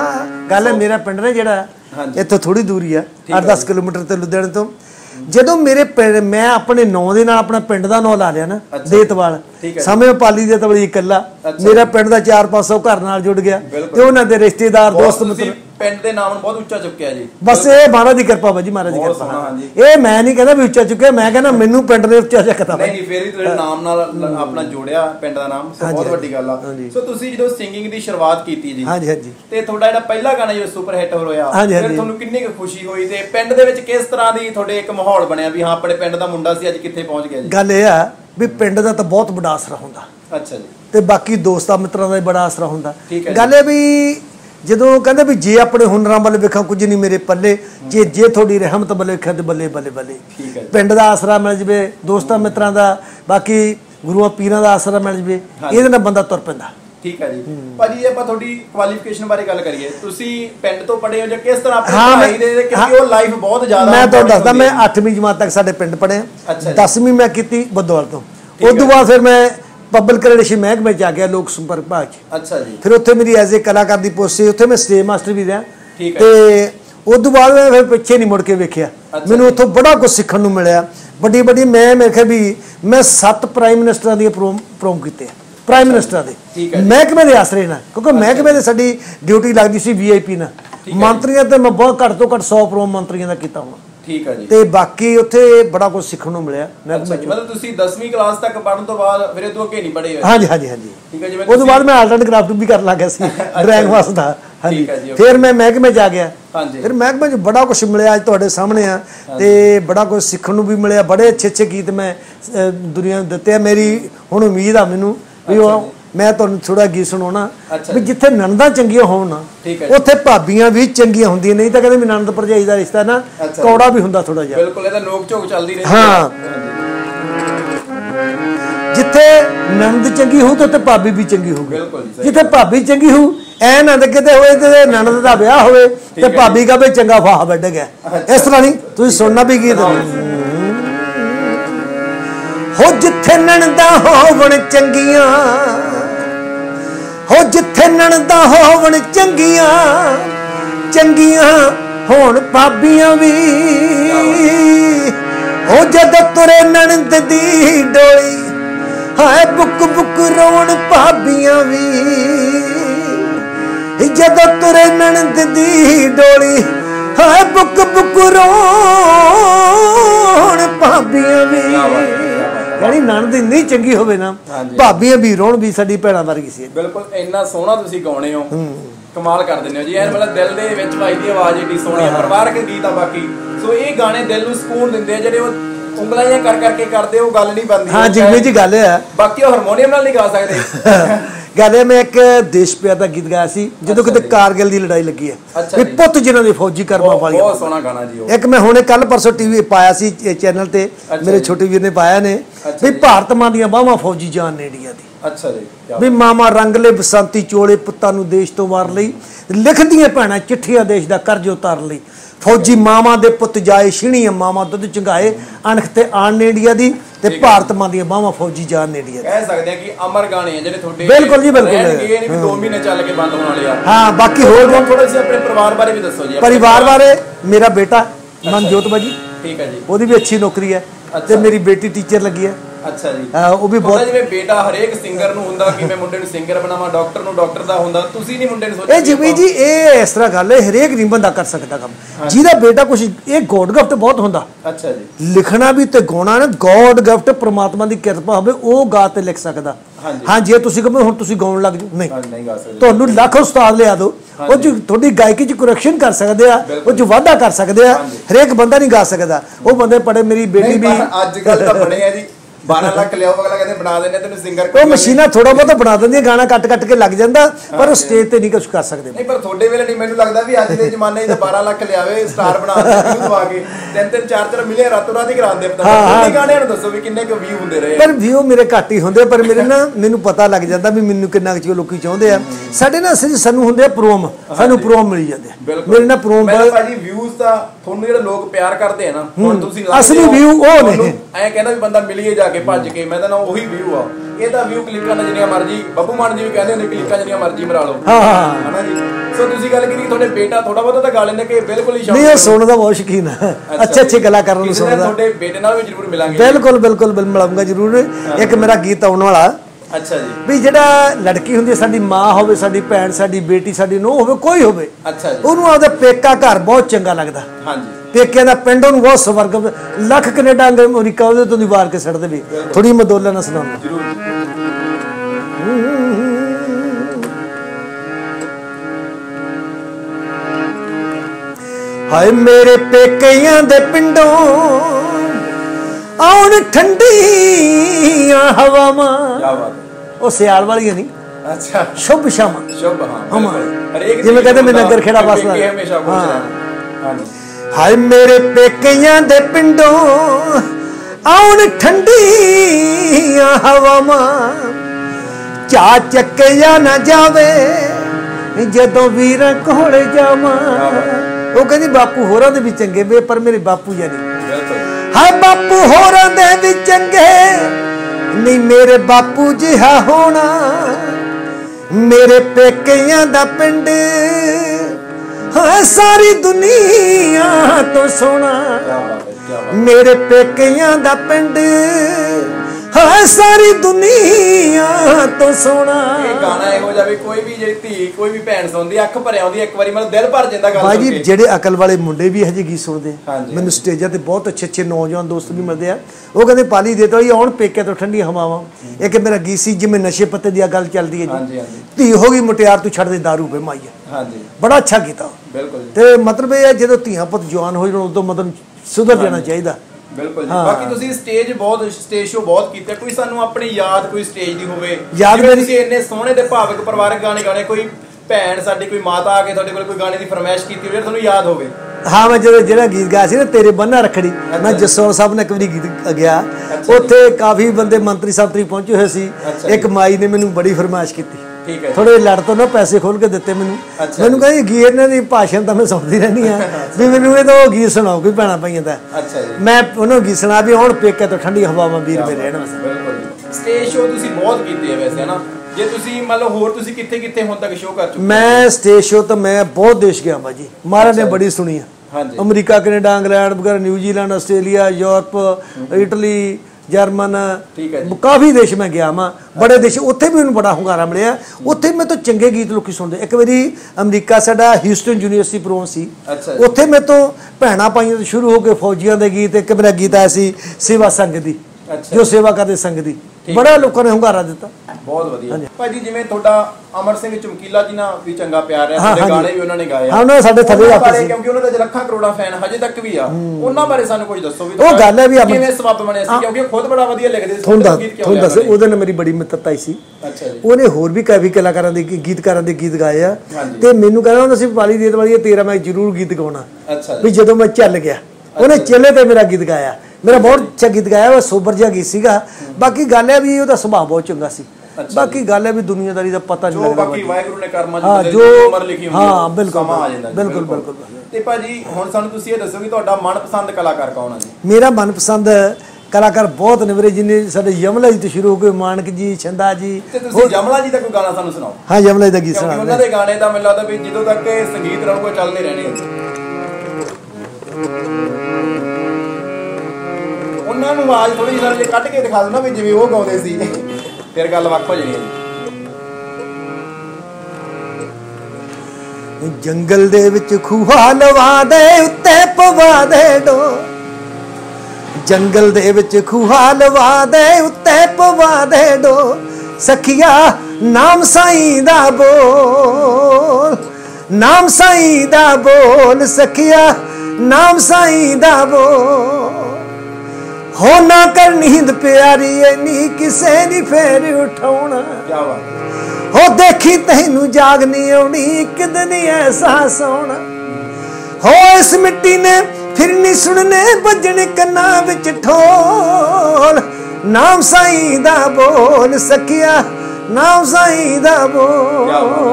ਗੱਲ ਹੈ ਮੇਰਾ ਪਿੰਡ ਨੇ ਜਿਹੜਾ ਇੱਥੋਂ ਥੋੜੀ ਦੂਰੀ ਆ 8-10 ਕਿਲੋਮੀਟਰ ਤੇ ਲੁਧਿਆਣੇ ਤੋਂ। ਜਦੋਂ ਮੇਰੇ ਪਿੰਡ ਮੈਂ ਆਪਣੇ ਨਾਂ ਦੇ ਨਾਲ ਆਪਣਾ ਪਿੰਡ ਦਾ ਨਾਂ ਲਾ ਲਿਆ ਨਾ ਦੇਤਵਾਲ, ਸਮੇਂ ਪਾਲੀ ਦੇ ਤਵਲੀ ਇਕੱਲਾ, ਮੇਰਾ ਪਿੰਡ ਦਾ 400-500 ਘਰ ਨਾਲ ਜੁੜ ਗਿਆ ਤੇ ਉਹਨਾਂ ਦੇ ਰਿਸ਼ਤੇਦਾਰ ਦੋਸਤ ਮਿੱਤਰ ਪਿੰਡ ਦੇ ਨਾਮ ਨੂੰ ਬਹੁਤ ਉੱਚਾ ਚੁੱਕਿਆ ਜੀ। ਬਸ ਇਹ ਮਹਾਰਾਜ ਦੀ ਕਿਰਪਾ ਬਾਜੀ, ਮਹਾਰਾਜ ਦੀ ਕਿਰਪਾ। ਇਹ ਮੈਂ ਨਹੀਂ ਕਹਿੰਦਾ ਵੀ ਉੱਚਾ ਚੁੱਕਿਆ, ਮੈਂ ਕਹਿੰਦਾ ਮੈਨੂੰ ਪਿੰਡ ਨੇ ਉੱਚਾ ਚੱਕਦਾ। ਨਹੀਂ ਫੇਰ ਵੀ ਤੁਹਾਡੇ ਨਾਮ ਨਾਲ ਆਪਣਾ ਜੋੜਿਆ ਪਿੰਡ ਦਾ ਨਾਮ, ਬਹੁਤ ਵੱਡੀ ਗੱਲ ਆ। ਸੋ ਤੁਸੀਂ ਜਦੋਂ ਸਿੰਗਿੰਗ ਦੀ ਸ਼ੁਰੂਆਤ ਕੀਤੀ ਜੀ, ਹਾਂਜੀ ਹਾਂਜੀ, ਤੇ ਤੁਹਾਡਾ ਜਿਹੜਾ ਪਹਿਲਾ ਗਾਣਾ ਜੋ ਸੁਪਰ ਹਿੱਟ ਹੋਇਆ, ਫਿਰ ਤੁਹਾਨੂੰ ਕਿੰਨੀ ਕੁ ਖੁਸ਼ੀ ਹੋਈ ਤੇ ਪਿੰਡ ਦੇ ਵਿੱਚ ਕਿਸ ਤਰ੍ਹਾਂ ਦੀ ਤੁਹਾਡੇ ਇੱਕ ਮਾਹੌਲ ਬਣਿਆ ਵੀ ਹਾਂ ਆਪਣੇ ਪਿੰਡ ਦਾ ਮੁੰਡਾ ਸੀ ਅੱਜ ਕਿੱਥੇ ਪਹੁੰਚ ਗਿਆ ਜੀ? ਗੱਲ ਇਹ ਆ ਵੀ ਪਿੰਡ ਦਾ ਤਾਂ ਬਹੁਤ ਵੱਡਾ ਆਸਰਾ ਹੁੰਦਾ। ਅੱਛਾ ਜੀ। ਤੇ ਬਾਕੀ ਦੋਸਤਾਂ ਮਿੱਤਰਾਂ ਦਾ ਵੀ ਬੜਾ ਆਸਰਾ ਹੁੰਦਾ। ਗੱਲ ਇਹ ਵੀ ਜਦੋਂ ਕਹਿੰਦੇ ਵੀ ਜੇ ਆਪਣੇ ਹੁਨਰਾਂ ਵੱਲ ਵੇਖਾਂ ਕੁਝ ਨਹੀਂ ਮੇਰੇ ਪੱਲੇ, ਜੇ ਤੁਹਾਡੀ ਰਹਿਮਤ ਵੱਲ ਵੇਖਾਂ ਤੇ ਬੱਲੇ ਬੱਲੇ ਬੱਲੇ। ਪਿੰਡ ਦਾ ਆਸਰਾ ਮਿਲ ਜਵੇ, ਦੋਸਤਾਂ ਮਿੱਤਰਾਂ ਦਾ, ਬਾਕੀ ਗੁਰੂਆਂ ਪੀਰਾਂ ਦਾ ਆਸਰਾ ਮਿਲ ਜਵੇ, ਇਹਦੇ ਨਾਲ ਬੰਦਾ ਤੁਰ ਪੈਂਦਾ। ਠੀਕ ਹੈ ਜੀ। ਭਾਜੀ ਆਪਾਂ ਤੁਹਾਡੀ ਕੁਆਲੀਫਿਕੇਸ਼ਨ ਬਾਰੇ ਗੱਲ ਕਰੀਏ, ਤੁਸੀਂ ਪਿੰਡ ਤੋਂ ਪੜ੍ਹੇ ਹੋ ਜਾਂ ਕਿਸ ਤਰ੍ਹਾਂ ਆਪਣੀ ਪੜ੍ਹਾਈ ਦੇ, ਕਿਉਂਕਿ ਉਹ ਲਾਈਫ ਬਹੁਤ ਜ਼ਿਆਦਾ। ਮੈਂ ਤੁਹਾਨੂੰ ਦੱਸਦਾ, ਮੈਂ 8ਵੀਂ ਜਮਾਤ ਤੱਕ ਸਾਡੇ ਪਿੰਡ ਪੜ੍ਹਿਆ, 10ਵੀਂ ਮੈਂ ਕੀਤੀ ਬੁੱਧਵਾਲ ਤੋਂ। ਉਸ ਤੋਂ ਬਾਅਦ ਫਿਰ ਮੈਂ ਪਬਲਿਕ ਰਿਲੇਸ਼ਨ ਮਹਿਕਮੇ ਚ ਆ ਗਿਆ, ਲੋਕ ਸੰਪਰਕ ਵਿਭਾਗ ਚ। ਅੱਛਾ ਜੀ। ਫਿਰ ਉੱਥੇ ਮੇਰੀ ਐਜ਼ ਏ ਕਲਾਕਾਰ ਦੀ ਪੋਸਟ ਸੀ, ਉੱਥੇ ਮੈਂ ਸਟੇਜ ਮਾਸਟਰ ਵੀ ਰਿਹਾ। ਤੇ ਉਸ ਤੋਂ ਬਾਅਦ ਮੈਂ ਫਿਰ ਪਿੱਛੇ ਨਹੀਂ ਮੁੜ ਕੇ ਵੇਖਿਆ, ਮੈਨੂੰ ਉੱਥੋਂ ਬੜਾ ਕੁਝ ਸਿੱਖਣ ਨੂੰ ਮਿਲਿਆ। ਵੱਡੀ ਵੱਡੀ ਮੈਂ ਕਿਹਾ ਵੀ ਮੈਂ 7 ਪ੍ਰਾਈਮ ਮਿਨਿਸਟਰਾਂ ਦੀਆਂ ਪ੍ਰੋਮ ਕੀਤੇ, ਪ੍ਰਾਈਮ ਮਿਨਿਸਟਰਾਂ ਦੇ ਮਹਿਕਮੇ ਦੇ ਆਸਰੇ ਨਾਲ, ਕਿਉਂਕਿ ਮਹਿਕਮੇ ਦੇ ਸਾਡੀ ਡਿਊਟੀ ਲੱਗਦੀ ਸੀ VIP ਨਾਲ। ਮੰਤਰੀਆਂ ਤੇ ਮੈਂ ਬਹੁਤ ਘੱਟ ਤੋਂ ਘੱਟ 100 ਪ੍ਰੋਮ ਮੰਤਰੀਆਂ ਦਾ ਕੀਤਾ ਹੋਣਾ। ਠੀਕ ਹੈ ਜੀ। ਤੇ ਬਾਕੀ ਉੱਥੇ ਬੜਾ ਕੁਝ ਸਿੱਖਣ ਨੂੰ ਮਿਲਿਆ। ਮਤਲਬ ਤੁਸੀਂ 10ਵੀਂ ਕਲਾਸ ਤੱਕ ਪੜ੍ਹਨ ਤੋਂ ਬਾਅਦ ਫਿਰ ਇਹ ਤੋਂ ਅੱਗੇ ਨਹੀਂ ਪੜ੍ਹੇ ਹੋਏ? ਹਾਂਜੀ ਹਾਂਜੀ ਹਾਂਜੀ। ਠੀਕ ਹੈ ਜੀ। ਉਸ ਤੋਂ ਬਾਅਦ ਮੈਂ ਆਰਟ ਐਂਡ ਕਰਾਫਟ ਵੀ ਕਰਨ ਲੱਗ ਗਿਆ ਸੀ, ਡਰਾਇੰਗ ਵਾਸ ਦਾ। ਹਾਂਜੀ। ਫਿਰ ਮੈਂ ਮਹਿਕਮੇ 'ਚ ਆ ਗਿਆ। ਫਿਰ ਮਹਿਕਮੇ 'ਚ ਬੜਾ ਕੁਝ ਮਿਲਿਆ, ਅੱਜ ਤੁਹਾਡੇ ਸਾਹਮਣੇ ਆ, ਤੇ ਬੜਾ ਕੁਝ ਸਿੱਖਣ ਨੂੰ ਵੀ ਮਿਲਿਆ। ਬੜੇ ਅੱਛੇ ਅੱਛੇ ਗੀਤ ਮੈਂ ਦੁਨੀਆ ਨੂੰ ਦਿੱਤੇ ਆ। ਮੇਰੀ ਹੁਣ ਉਮੀਦ ਆ ਮੈਨੂੰ ਵੀ ਉਹ ਮੈਂ ਤੁਹਾਨੂੰ ਥੋੜਾ ਗੀਤ ਸੁਣਾਉਣਾ ਵੀ ਜਿੱਥੇ ਨਣਦਾਂ ਚੰਗੀਆਂ ਹੋਣ ਨਾ ਉੱਥੇ ਭਾਬੀਆਂ ਵੀ ਚੰਗੀਆਂ ਹੁੰਦੀਆਂ। ਨਹੀਂ ਤਾਂ ਕਹਿੰਦੇ ਵੀ ਨਣਦ ਭਰਜਾਈ ਦਾ ਰਿਸ਼ਤਾ ਨਾ ਕੌੜਾ ਵੀ ਹੁੰਦਾ ਥੋੜਾ ਜਿਹਾ। ਬਿਲਕੁਲ ਇਹ ਤਾਂ ਨੋਕ ਝੋਕ ਚੱਲਦੀ ਰਹਿੰਦੀ। ਹਾਂ ਜਿੱਥੇ ਨਣਦ ਚੰਗੀ ਹੋਊ ਤਾਂ ਉੱਥੇ ਭਾਬੀ ਵੀ ਚੰਗੀ ਹੋਊਗੀ। ਜਿੱਥੇ ਭਾਬੀ ਚੰਗੀ ਹੋਊ ਐ ਨਾ ਕਿਤੇ ਹੋਏ ਤੇ ਨਣਦ ਦਾ ਵਿਆਹ ਹੋਵੇ ਤੇ ਭਾਬੀ ਕਹੇ ਚੰਗਾ ਫਾਹਾ ਵੱਢ ਗਿਆ। ਇਸ ਤਰ੍ਹਾਂ ਨਹੀਂ ਤੁਸੀਂ ਸੁਣਨਾ ਵੀ ਗੀਤ ਹੋ ਜਿੱਥੇ ਨਣਦਾਂ ਹੋਵਣ ਚੰਗੀਆਂ ਹੋ ਜਿੱਥੇ ਨਣਦਾਂ ਹੋਵਣ ਚੰਗੀਆਂ ਚੰਗੀਆਂ ਹੋਣ ਭਾਬੀਆਂ ਵੀ ਹੋ ਜਦੋਂ ਤੁਰੇ ਨਣਦ ਦੀ ਡੋਲੀ ਹਾਏ ਬੁੱਕ ਬੁੱਕ ਰੋਣ ਭਾਬੀਆਂ ਵੀ ਜਦੋਂ ਤੁਰੇ ਨਣਦ ਦੀ ਡੋਲੀ ਹਾਏ ਬੁੱਕ ਬੁੱਕ ਰੋਣ ਭਾਬੀਆਂ ਵੀ। ਯਾਨੀ ਨਣਦ ਇੰਨੀ ਚੰਗੀ ਹੋਵੇ ਨਾ ਭਾਬੀਆਂ ਵੀ ਰੋਣ ਵੀ ਸਾਡੀ ਭੈਣਾਂ ਵਰਗੀ ਸੀ। ਬਿਲਕੁਲ ਇੰਨਾ ਸੋਹਣਾ ਤੁਸੀਂ ਗਾਉਣੇ ਹੋ, ਕਮਾਲ ਕਰ ਦਿੰਦੇ ਹੋ ਜੀ। ਐਨ ਮਤਲਬ ਦਿਲ ਦੇ ਵਿੱਚ ਵੱਜਦੀ ਆਵਾਜ਼ ਏਡੀ ਸੋਹਣੀ, ਪਰਿਵਾਰਕ ਗੀਤ ਆ ਬਾਕੀ। ਸੋ ਇਹ ਗਾਣੇ ਦਿਲ ਨੂੰ ਸਕੂਨ ਦਿੰਦੇ ਆ। ਜਿਹੜੇ ਉਹ ਉਂਗਲਾਂ ਜਿਹੀਆਂ ਕਰ ਕਰਕੇ ਕਰਦੇ ਉਹ ਗੱਲ ਨਹੀਂ ਬਣਦੀ। ਹਾਂ ਜਿਵੇਂ ਜੀ ਗੱਲ ਹੈ ਬਾਕੀ ਉਹ ਹਾਰਮੋਨੀਅਮ ਨਾਲ ਨਹੀਂ ਗਾ ਸਕਦੇ। ਗੱਲ ਹੈ ਮੈਂ ਇੱਕ ਦੇਸ਼ ਪਿਆਰ ਦਾ ਗੀਤ ਗਾਇਆ ਸੀ ਜਦੋਂ ਕਿਤੇ ਕਾਰਗਿਲ ਦੀ ਲੜਾਈ ਲੱਗੀ ਹੈ ਵੀ ਪੁੱਤ ਜਿਨ੍ਹਾਂ ਦੇ ਫੌਜੀ ਕਰਮਾਂ ਵਾਲੀ। ਬਹੁਤ ਸੋਹਣਾ ਗਾਣਾ ਜੀ ਉਹ। ਇੱਕ ਮੈਂ ਹੁਣੇ ਕੱਲ ਪਰਸੋਂ ਟੀਵੀ ਪਾਇਆ ਸੀ ਚੈਨਲ ਤੇ, ਮੇਰੇ ਛੋਟੇ ਵੀਰ ਨੇ ਪਾਇਆ ਨੇ ਵੀ ਭਾਰਤ ਮਾਂ ਦੀਆਂ ਬਾਹਾਂ ਫੌਜੀ ਜਾਨ ਨੇ ਇੰਡੀਆ ਦੀ। ਅੱਛਾ ਜੀ ਵੀ ਮਾਮਾ ਰੰਗ ਲੈ ਬਸੰਤੀ ਚੋਲੇ ਪੁੱਤਾਂ ਨੂੰ ਦੇਸ਼ ਤੋਂ ਵਾਰ ਲਈ ਲਿਖਦੀਆਂ ਭੈਣਾਂ ਚਿੱਠੀਆਂ ਦੇਸ਼ ਦਾ ਕਰਜ਼ ਉਤਾਰ ਲਈ ਫੌਜੀ ਮਾਵਾਂ ਦੇ ਪੁੱਤ ਜਾਏ ਛਿਣੀਆਂ ਮਾਵਾਂ ਦੁੱਧ ਚੰਗਾਏ ਅਣਖ ਤੇ ਆਣ ਨੇ ਇੰਡੀਆ ਦੀ ਤੇ ਭਾਰਤ ਮਾਂ ਦੀਆਂ ਬਾਹਾਂ ਫੌਜੀ ਜਾਨ ਨੇ ਇੰਡੀਆ ਦੀ। ਕਹਿ ਸਕਦੇ ਆ ਕਿ ਅਮਰ ਗਾਣੇ ਆ ਜਿਹੜੇ ਤੁਹਾਡੇ। ਬਿਲਕੁਲ ਜੀ ਬਿਲਕੁਲ। ਇਹ ਨਹੀਂ ਵੀ 2 ਮਹੀਨੇ ਚੱਲ ਕੇ ਬੰਦ ਹੋਣ ਵਾਲੇ ਆ। ਹਾਂ ਬਾਕੀ ਹੋਰ ਥੋੜਾ ਜਿਹਾ ਆਪਣੇ ਪਰਿਵਾਰ ਬਾਰੇ ਵੀ ਦੱਸੋ ਜੀ। ਪਰਿਵਾਰ ਬਾਰੇ ਮੇਰਾ ਬੇਟਾ ਮਨਜੋਤ ਬਾਜੀ, ਠੀਕ ਹੈ ਜੀ, ਉਹਦੀ ਵੀ ਅੱਛੀ ਨੌਕਰੀ ਹੈ ਤੇ ਮੇਰੀ ਬੇਟੀ ਟੀਚਰ ਲੱਗੀ ਹੈ। ਅੱਛਾ ਜੀ। ਉਹ ਵੀ ਬਹੁਤ ਜਿਵੇਂ ਬੇਟਾ ਹਰੇਕ ਸਿੰਗਰ ਨੂੰ ਹੁੰਦਾ ਕਿ ਮੈਂ ਮੁੰਡੇ ਨੂੰ ਸਿੰਗਰ ਬਣਾਵਾਂ, ਡਾਕਟਰ ਨੂੰ ਡਾਕਟਰ ਦਾ ਹੁੰਦਾ, ਤੁਸੀਂ ਨਹੀਂ ਮੁੰਡੇ ਨੂੰ ਸੋਚਿਆ? ਇਹ ਜਿਵੇਂ ਜੀ ਇਹ ਇਸ ਤਰ੍ਹਾਂ ਗੱਲ ਹੈ ਹਰੇਕ ਨਹੀਂ ਬੰਦਾ ਕਰ ਸਕਦਾ ਕੰਮ। ਜਿਹਦਾ ਬੇਟਾ ਕੁਝ ਇਹ ਗੋਡ ਗਿਫਟ ਬਹੁਤ ਹੁੰਦਾ। ਅੱਛਾ ਜੀ। ਲਿਖਣਾ ਵੀ ਤੇ ਗਾਉਣਾ ਨਾ ਗੋਡ ਗਿਫਟ ਪ੍ਰਮਾਤਮਾ ਦੀ ਕਿਰਪਾ ਹੋਵੇ ਉਹ ਗਾ ਤੇ ਲਿਖ ਸਕਦਾ। ਹਾਂ ਜੇ ਤੁਸੀਂ ਕਹੋ ਹੁਣ ਤੁਸੀਂ ਗਾਉਣ ਲੱਗ ਜਾਓ ਨਹੀਂ ਗਾ ਸਕਦੇ। ਤੁਹਾਨੂੰ ਲੱਖ ਉਸਤਾਦ ਲਿਆ ਦਿਓ ਉਹ ਚ ਤੁਹਾਡੀ ਗਾਇਕੀ ਚ ਕਰੈਕਸ਼ਨ ਕਰ ਸਕਦੇ ਆ, ਉਹ ਚ ਵਾਧਾ ਕਰ ਸਕਦੇ ਆ। ਹਰੇਕ ਬੰਦਾ ਨਹੀਂ ਗਾ ਸਕਦਾ। ਉਹ ਬੰਦੇ ਪੜੇ ਮੇਰੀ ਬੇਟੀ ਵੀ ਅੱਜ ਕੱਲ ਤਾਂ ਬਣੇ ਆ ਜੀ 12 ਲੱਖ ਲਿਆਓ ਅਗਲਾ ਕਹਿੰਦੇ ਬਣਾ ਦਿੰਦੇ ਤੈਨੂੰ ਸਿੰਗਰ। ਉਹ ਮਸ਼ੀਨਾਂ ਥੋੜਾ ਬਹੁਤਾ ਬਣਾ ਦਿੰਦੀਆਂ ਗਾਣਾ ਕੱਟ ਕੱਟ ਕੇ ਲੱਗ ਜਾਂਦਾ ਪਰ ਉਹ ਸਟੇਜ ਤੇ ਨਹੀਂ ਕੁਝ ਕਰ ਸਕਦੇ। ਨਹੀਂ ਪਰ ਤੁਹਾਡੇ ਵੇਲੇ ਨਹੀਂ ਮੈਨੂੰ ਲੱਗਦਾ ਵੀ ਅੱਜ ਦੇ ਜ਼ਮਾਨੇ 'ਚ 12 ਲੱਖ ਲਿਆਵੇ ਸਟਾਰ ਬਣਾ ਦਿੰਦੇ ਦਵਾ ਕੇ 3-3 4-4 ਮਿਲੀਅਨ ਰਾਤੋਂ ਰਾਤ ਹੀ ਕਰਾਉਂਦੇ ਪਤਾ ਨਹੀਂ। ਗਾਣਿਆਂ ਨੂੰ ਦੱਸੋ ਵੀ ਕਿੰਨੇ ਕੁ ਵਿਊ ਹੁੰਦੇ ਰਹੇ? ਪਰ ਵਿਊ ਮੇਰੇ ਘੱਟ ਹੀ ਹੁੰਦੇ ਪਰ ਮੇਰੇ ਨਾ ਮੈਨੂੰ ਪਤਾ ਲੱਗ ਜਾਂਦਾ ਵੀ ਮੈਨੂੰ ਕਿੰਨਾ ਕੁ ਲੋਕੀ ਚਾਹੁੰਦੇ ਆ। ਸਾਡੇ ਨਾ ਅਸਲ ਸਾਨੂੰ ਹੁੰਦੇ ਆ ਪ੍ਰੋਮ, ਸਾਨੂੰ ਪ੍ਰੋਮ ਮਿਲ ਜਾਂਦੇ ਆ। ਮੇਰੇ ਨਾਲ ਪ੍ਰੋਮ ਭਾਜੀ ਵਿਊਜ਼ ਤਾਂ ਤੁਹਾਨੂੰ ਜਿਹੜੇ ਲੋਕ ਪਿਆਰ ਕਰਦੇ ਆ ਨਾ ਹੁਣ ਤੁਸੀਂ ਅਸਲੀ ਵਿਊ ਉਹ ਨੇ। ਐਂ ਕਹਿੰਦਾ ਵੀ ਬੰਦਾ ਮਿਲੀਏ ਜਾ ਕੇ ਭੱਜ ਕੇ ਮੈਂ ਤਾਂ ਉਹੀ ਵਿਊ ਆ। ਇਹ ਤਾਂ ਵਿਊ ਕਲਿੱਕਾਂ ਦਾ ਜਿੰਨੀਆਂ ਮਰਜ਼ੀ ਬੱਬੂ ਮਾਨ ਜੀ ਵੀ ਕਹਿੰਦੇ ਹੁੰਦੇ ਕਲਿੱਕਾਂ ਜਿੰਨੀਆਂ ਮਰਜ਼ੀ ਮਰਾ ਲਓ। ਹਨਾ ਜੀ। ਸੋ ਤੁਸੀਂ ਗੱਲ ਕੀਤੀ ਤੁਹਾਡੇ ਬੇਟਾ ਥੋੜਾ ਬਹੁਤਾ ਤਾਂ ਗਾ ਲੈਂਦੇ ਕਿ ਬਿਲਕੁਲ ਹੀ ਸ਼ੌਕ ਨਹੀਂ? ਉਹ ਸੁਣਨ ਦਾ ਬਹੁਤ ਸ਼ੌਕੀਨ ਹੈ, ਅੱਛੇ ਗੱਲਾਂ ਕਰਨ ਨੂੰ ਸੁਣਦਾ। ਤੁਹਾਡੇ ਬੇਟੇ ਨਾਲ ਵੀ ਜ਼ਰੂਰ ਮਿਲਾਂਗੇ। ਬਿਲਕੁਲ ਬਿਲਕੁਲ ਮਿਲਾਂਗਾ ਜ਼ਰੂਰ। ਇੱਕ ਮੇਰਾ ਗੀਤ ਆਉਣ ਵਾਲਾ। ਅੱਛਾ ਜੀ। ਵੀ ਜਿਹੜਾ ਲੜਕੀ ਹੁੰਦੀ ਸਾਡੀ ਮਾਂ ਹੋਵੇ ਸਾਡੀ ਭੈਣ ਸਾਡੀ ਬੇਟੀ ਸਾਡੀ ਨੂੰਹ ਹੋਵੇ ਕੋਈ ਹੋਵੇ ਅੱਛਾ ਜੀ ਉਹਨੂੰ ਆਪਦਾ ਪੇਕਾ ਘਰ ਬਹੁਤ ਚੰਗਾ ਲੱਗਦਾ। ਹਾਂਜੀ ਪੇਕਿਆਂ ਦਾ ਪਿੰਡ ਉਹਨੂੰ ਬਹੁਤ ਸਵਰਗ ਲੱਖ ਕੈਨੇਡਾ ਅਮਰੀਕਾ ਉਹਦੇ ਤੋਂ ਦੀ ਵਾਰ ਕੇ ਛੱਡ ਦੇਵੇ। ਥੋੜੀ ਮਦੋਲਾ ਨਾਲ ਸੁਣਾਉਣਾ ਜ਼ਰੂਰ। ਹਾਏ ਮੇਰੇ ਪੇਕਿਆਂ ਦੇ ਪਿੰਡੋਂ ਆਉਣ ਠੰਡੀਆਂ ਹਵਾਵਾਂ। ਕੀ ਬਾਤ ਹੈ। ਉਹ ਸਿਆਲ ਵਾਲੀਆਂ ਨਹੀਂ। ਅੱਛਾ ਸ਼ੁਭ ਸ਼ਾਮਾਂ। ਸ਼ੁਭ ਹਾਂ ਹਰੇਕ ਜਿਵੇਂ ਕਹਿੰਦੇ ਮੈਂ ਨਗਰ ਖੇੜਾ ਵਾਸਤਾ। ਹਾਏ ਮੇਰੇ ਪੇਕਿਆਂ ਦੇ ਪਿੰਡੋਂ ਆਉਣ ਠੰਡੀਆਂ ਹਵਾਵਾਂ ਚਾ ਚੱਕਿਆ ਨਾ ਜਾਵੇ ਜਦੋਂ ਵੀਰਾਂ ਕੋਲ ਜਾਵਾਂ। ਉਹ ਕਹਿੰਦੀ ਬਾਪੂ ਹੋਰਾਂ ਦੇ ਵੀ ਚੰਗੇ ਵੇ ਪਰ ਮੇਰੇ ਬਾਪੂ ਜਾਂ ਨਹੀਂ। ਹਾਂ ਬਾਪੂ ਹੋਰਾਂ ਦੇ ਵੀ ਚੰਗੇ ਨਹੀਂ ਮੇਰੇ ਬਾਪੂ ਜਿਹਾ ਹੋਣਾ। ਮੇਰੇ ਪੇਕਿਆਂ ਦਾ ਪਿੰਡ ਹਾਂ ਸਾਰੀ ਦੁਨੀਆ ਤੋਂ ਸੋਹਣਾ। ਮੇਰੇ ਪੇਕਿਆਂ ਦਾ ਪਿੰਡ ਹਾਂ ਸਾਰੀ ਦੁਨੀਆ ਤੋਂ ਸੋਹਣਾ। ਇਹ ਗਾਣਾ ਇਹੋ ਜਿਹਾ ਵੀ ਕੋਈ ਵੀ ਜਿਹੜੀ ਧੀ ਕੋਈ ਵੀ ਭੈਣ ਸੁਣਦੀ ਅੱਖ ਭਰ ਆਉਂਦੀ ਇੱਕ ਵਾਰੀ ਮਤਲਬ ਦਿਲ ਭਰ ਜਾਂਦਾ ਗੱਲ ਸੁਣ ਕੇ। ਭਾਜੀ ਜਿਹੜੇ ਅਕਲ ਵਾਲੇ ਮੁੰਡੇ ਵੀ ਹਜੇ ਗੀਤ ਸੁਣਦੇ ਮੈਨੂੰ ਸਟੇਜਾਂ ਤੇ ਬਹੁਤ ਅੱਛੇ ਨੌਜਵਾਨ ਦੋਸਤ ਵੀ ਮਿਲਦੇ ਆ। ਉਹ ਕਹਿੰਦੇ ਪਾਲੀ ਦੇ ਦੋ ਆਉਣ ਪੇਕੇ ਤੋਂ ਠੰਡੀਆਂ ਹਵਾਵਾਂ। ਇੱਕ ਮੇਰਾ ਗੀਤ ਸੀ ਜਿਵੇਂ ਨਸ਼ੇ ਪੱਤੇ ਦੀ ਗੱਲ ਚੱਲਦੀ ਹੈ ਜੀ ਧੀ ਹੋ ਗਈ ਮੁਟਿਆਰ ਤੂੰ ਛੱਡ ਦੇ ਦਾਰੂ ਪੇ ਮਾਈਆ। ਹਾਂਜੀ ਬੜਾ ਅੱਛਾ ਕੀਤਾ। ਬਿਲਕੁਲ। ਤੇ ਮਤਲਬ ਇਹ ਜਦੋਂ ਧੀਆਂ ਪੁੱਤ ਜਵਾਨ ਹੋ ਜਾਣ ਉਦੋਂ ਮਤਲਬ ਸੁਧਰ ਜਾਣਾ ਚਾਹੀਦਾ। ਬਿਲਕੁਲ ਜੀ। ਬਾਕੀ ਤੁਸੀਂ ਸਟੇਜ ਸ਼ੋ ਬਹੁਤ ਕੀਤੇ, ਕੋਈ ਸਾਨੂੰ ਆਪਣੀ ਯਾਦ ਕੋਈ ਸਟੇਜ ਦੀ ਹੋਵੇ ਜਿਵੇਂ ਤੁਸੀਂ ਇੰਨੇ ਸੋਹਣੇ ਤੇ ਭਾਵਕ ਪਰਿਵਾਰਕ ਗਾਣੇ ਗਾਣੇ, ਕੋਈ ਭੈਣ ਸਾਡੀ ਕੋਈ ਮਾਤਾ ਆ ਕੇ ਤੁਹਾਡੇ ਕੋਲ ਕੋਈ ਗਾਣੇ ਦੀ ਫਰਮਾਇਸ਼ ਕੀਤੀ ਹੋਵੇ ਤੁਹਾਨੂੰ ਯਾਦ ਹੋਵੇ? ਹਾਂ, ਮੈਂ ਜਦੋਂ ਜਿਹੜਾ ਗੀਤ ਗਾਇਆ ਸੀ ਨਾ ਤੇਰੇ ਬੰਨਾ ਰੱਖੜੀ, ਮੈਂ ਜਸੋਲ ਸਾਹਿਬ ਨੇ ਇੱਕ ਵਾਰੀ ਗੀਤ ਗਿਆ, ਉੱਥੇ ਕਾਫੀ ਬੰਦੇ ਮੰਤਰੀ ਸਾਹਿਬ ਪਹੁੰਚੇ ਹੋਏ ਸੀ। ਇੱਕ ਮਾਈ ਨੇ ਮੈਨੂੰ ਬੜੀ ਫਰਮਾਇਸ਼ ਕੀਤੀ, ਥੋੜੇ ਲੜ ਤੋਂ ਨਾ ਪੈਸੇ ਖੋਲ ਕੇ ਦਿੱਤੇ ਮੈਨੂੰ ਕਹਿੰਦੀ ਗੀਤ ਇਹਨਾਂ ਦੀ ਭਾਸ਼ਣ ਤਾਂ ਮੈਂ ਸੁਣਦੀ ਰਹਿੰਦੀ ਆ ਵੀ ਮੈਨੂੰ ਇਹ ਤਾਂ ਗੀਤ ਸੁਣਾਓ ਕੋਈ ਭੈਣਾ ਭਾਈਆਂ ਦਾ। ਮੈਂ ਉਹਨੂੰ ਗੀਤ ਸੁਣਾ ਵੀ ਹੁਣ ਪੇਕੇ ਤੋਂ ਠੰਡੀ ਹਵਾਵਾਂ ਵੀਰ ਮੇਰੇ ਰਹਿਣ ਵਾਸਤੇ। ਸਟੇਜ ਸ਼ੋ ਤੁਸੀਂ ਬਹੁਤ ਕੀਤੇ ਆ ਵੈਸੇ ਹਨਾ, ਜੇ ਤੁਸੀਂ ਮੰਨ ਲਓ ਹੋਰ ਤੁਸੀਂ ਕਿੱਥੇ ਕਿੱਥੇ ਹੁਣ ਤੱਕ ਸ਼ੋਅ ਕਰ ਚੁੱਕੇ? ਮੈਂ ਸਟੇਜ ਸ਼ੋ ਤਾਂ ਮੈਂ ਬਹੁਤ ਦੇਸ਼ ਗਿਆ ਬਾਜੀ, ਮਹਾਰਾਜ ਨੇ ਬੜੀ ਸੁਣੀ ਆ। ਅਮਰੀਕਾ, ਕੈਨੇਡਾ, ਇੰਗਲੈਂਡ ਵਗੈਰਾ, New Zealand, Australia, Europe, Italy, German, ਕਾਫੀ ਦੇਸ਼ ਮੈਂ ਗਿਆ ਵਾਂ, ਬੜੇ ਦੇਸ਼। ਉੱਥੇ ਵੀ ਮੈਨੂੰ ਬੜਾ ਹੁੰਗਾਰਾ ਮਿਲਿਆ, ਉੱਥੇ ਮੈਂ ਤੋਂ ਚੰਗੇ ਗੀਤ ਲੋਕੀ ਸੁਣਦੇ। ਇੱਕ ਵਾਰੀ ਅਮਰੀਕਾ ਸਾਡਾ ਹਿਊਸਟਨ ਯੂਨੀਵਰਸਿਟੀ ਪ੍ਰੋਗਰਾਮ ਸੀ, ਉੱਥੇ ਮੇਰੇ ਤੋਂ ਭੈਣਾਂ ਪਾਈਆਂ ਤੋਂ ਸ਼ੁਰੂ ਹੋ ਕੇ ਫੌਜੀਆਂ ਦੇ ਗੀਤ, ਇੱਕ ਮੇਰਾ ਗੀਤ ਆਇਆ ਸੀ ਸੇਵਾ ਸੰਘ ਦੀ, ਜੋ ਸੇਵਾ ਕਰਦੇ ਸੰਘ ਦੀ, ਬੜਾ ਲੋਕਾਂ ਨੇ ਹੁੰਗਾਰਾ ਦਿੱਤਾ। ਬਹੁਤ ਵਧੀਆ ਭਾਜੀ। ਜਿਵੇਂ ਤੁਹਾਡਾ ਅਮਰ ਸਿੰਘ ਚਮਕੀਲਾ ਜੀ ਨਾਲ ਵੀ ਚੰਗਾ ਪਿਆਰ ਹੈ, ਤੁਹਾਡੇ ਗਾਣੇ ਵੀ ਉਹਨਾਂ ਨੇ ਗਾਏ ਆ। ਹਾਂ, ਉਹਨਾਂ ਸਾਡੇ ਥੱਲੇ ਬਾਰੇ ਕਿਉਂਕਿ ਉਹਨਾਂ ਦਾ ਲੱਖਾਂ ਕਰੋੜਾਂ ਫੈਨ ਹਜੇ ਤੱਕ ਵੀ ਆ, ਉਹਨਾਂ ਬਾਰੇ ਸਾਨੂੰ ਕੁਝ ਦੱਸੋ ਵੀ ਉਹ ਗੱਲ ਹੈ ਵੀ ਕਿਵੇਂ ਸਬੱਬ ਬਣਿਆ ਸੀ, ਕਿਉਂਕਿ ਖੁਦ ਬੜਾ ਵਧੀਆ ਲਿਖਦੇ ਸੀ। ਤੁਹਾਨੂੰ ਦੱਸ, ਉਹਦੇ ਨਾਲ ਮੇਰੀ ਬੜੀ ਮਿੱਤਰਤਾ ਸੀ। ਉਹਨੇ ਹੋਰ ਵੀ ਕਾਫੀ ਕਲਾਕਾਰਾਂ ਦੇ ਗੀਤਕਾਰਾਂ ਦੇ ਗੀਤ ਗਾਏ ਆ, ਤੇ ਮੈਨੂੰ ਕਹਿੰਦਾ ਹੁੰਦਾ ਸੀ ਵਾਲੀ ਦੇ ਵਾਲੀ ਤੇਰਾ ਮੈਂ ਜ਼ਰੂਰ ਗੀਤ ਗਾਉਣਾ। ਵੀ ਜਦੋਂ ਮੈਂ ਚੱਲ ਗਿਆ ਉਹਨੇ ਚੇਲੇ ਤੇ ਮੇਰਾ ਗੀਤ ਗਾਇਆ, ਮੇਰਾ ਬਹੁਤ ਅੱਛਾ ਗੀਤ ਗਾਇਆ, ਉਹ ਸੋਬਰ ਜਿਹਾ ਗੀਤ ਸੀਗਾ। ਬਾਕੀ ਗੱਲ ਹੈ ਵੀ ਉਹਦਾ ਸੁਭਾਅ ਬਹੁਤ ਚੰਗਾ ਸੀ। ਬਾਕੀ ਗੱਲ ਹੈ ਵੀ ਦੁਨੀਆਦਾਰੀ ਦਾ ਪਤਾ ਨਹੀਂ ਲੱਗਦਾ, ਬਾਕੀ ਵਾਹਿਗੁਰੂ ਨੇ ਕਰਮਾਂ ਚ ਜੋ ਉਮਰ ਲਿਖੀ ਹੁੰਦੀ ਹੈ ਬਿਲਕੁਲ ਸਮਾਂ ਆ ਜਾਂਦਾ। ਬਿਲਕੁਲ। ਤੇ ਭਾਜੀ ਹੁਣ ਸਾਨੂੰ ਤੁਸੀਂ ਇਹ ਦੱਸੋ ਕਿ ਤੁਹਾਡਾ ਮਨਪਸੰਦ ਕਲਾਕਾਰ ਕੌਣ ਹੈ ਜੀ? ਮੇਰਾ ਮਨਪਸੰਦ ਕਲਾਕਾਰ ਬਹੁਤ ਨੇ ਵੀਰੇ, ਜਿੰਨੇ ਸਾਡੇ ਯਮਲਾ ਜੀ ਤੋਂ ਸ਼ੁਰੂ ਹੋ ਕੇ ਮਾਨਕ ਜੀ, ਛੰਦਾ ਜੀ। ਤੇ ਤੁਸੀਂ ਯਮਲਾ ਜੀ ਦਾ ਕੋਈ ਗਾਣਾ ਸਾਨੂੰ ਸੁਣਾਓ। ਹਾਂ, ਯਮਲਾ ਜੀ ਦਾ ਗੀਤ ਸੁਣਾਓ। ਉਹਨਾਂ ਦੇ ਗਾਣੇ ਤਾਂ ਮੈਨੂੰ ਲੱਗਦਾ ਵੀ ਜਦੋਂ ਤੱਕ ਸੰਗੀਤ ਰਹੂਗਾ ਚੱਲਦੇ ਰਹਿਣੇ। ਉਹਨਾਂ ਨੂੰ ਆਵਾਜ਼ ਥੋੜੀ ਜਿਹੀ ਕੱਢ ਕੇ ਦਿਖਾ ਦਿੰਦਾ ਵੀ ਜਿਵੇਂ ਉਹ ਗਾਉਂਦੇ ਸੀ, ਫਿਰ ਗੱਲ ਵੱਖ ਹੋ ਜਾਣੀ ਹੈ। ਜੰਗਲ ਦੇ ਵਿੱਚ ਖੂਹਾ ਲਵਾ ਦੇ ਉੱਤੇ ਪਵਾ ਦੇ ਡੋ, ਜੰਗਲ ਦੇ ਵਿੱਚ ਖੂਹਾ ਲਵਾ ਦੇ ਉੱਤੇ ਪਵਾ ਦੇ ਡੋ, ਸਖੀਆ ਨਾਮ ਸਾਈਂ ਦਾ ਬੋਲ, ਨਾਮ ਸਾਈਂ ਦਾ ਬੋਲ, ਸਖੀਆ ਨਾਮ ਸਾਈਂ ਦਾ ਬੋਲ। ਹੋ ਨਾ ਕਰ ਨੀਂਦ ਪਿਆਰੀ ਐਨੀ ਕਿਸੇ ਨੀ ਫੇਰ ਉਠਾਉਣਾ, ਹੋ ਦੇਖੀ ਤੈਨੂੰ ਜਾਗ ਨਹੀਂ ਆਉਣੀ ਇੱਕ ਦਿਨ ਐਸਾ ਹੋਣਾ। ਹੋ ਇਸ ਮਿੱਟੀ ਨੇ ਫਿਰ ਨਹੀਂ ਸੁਣਨੇ ਵੱਜਣ ਕੰਨਾਂ ਵਿੱਚ ਠੋਲ, ਨਾਮ ਸਾਈਂ ਦਾ ਬੋਲ, ਸਖੀਆ ਨਾਮ ਸਾਈਂ ਦਾ ਬੋਲ।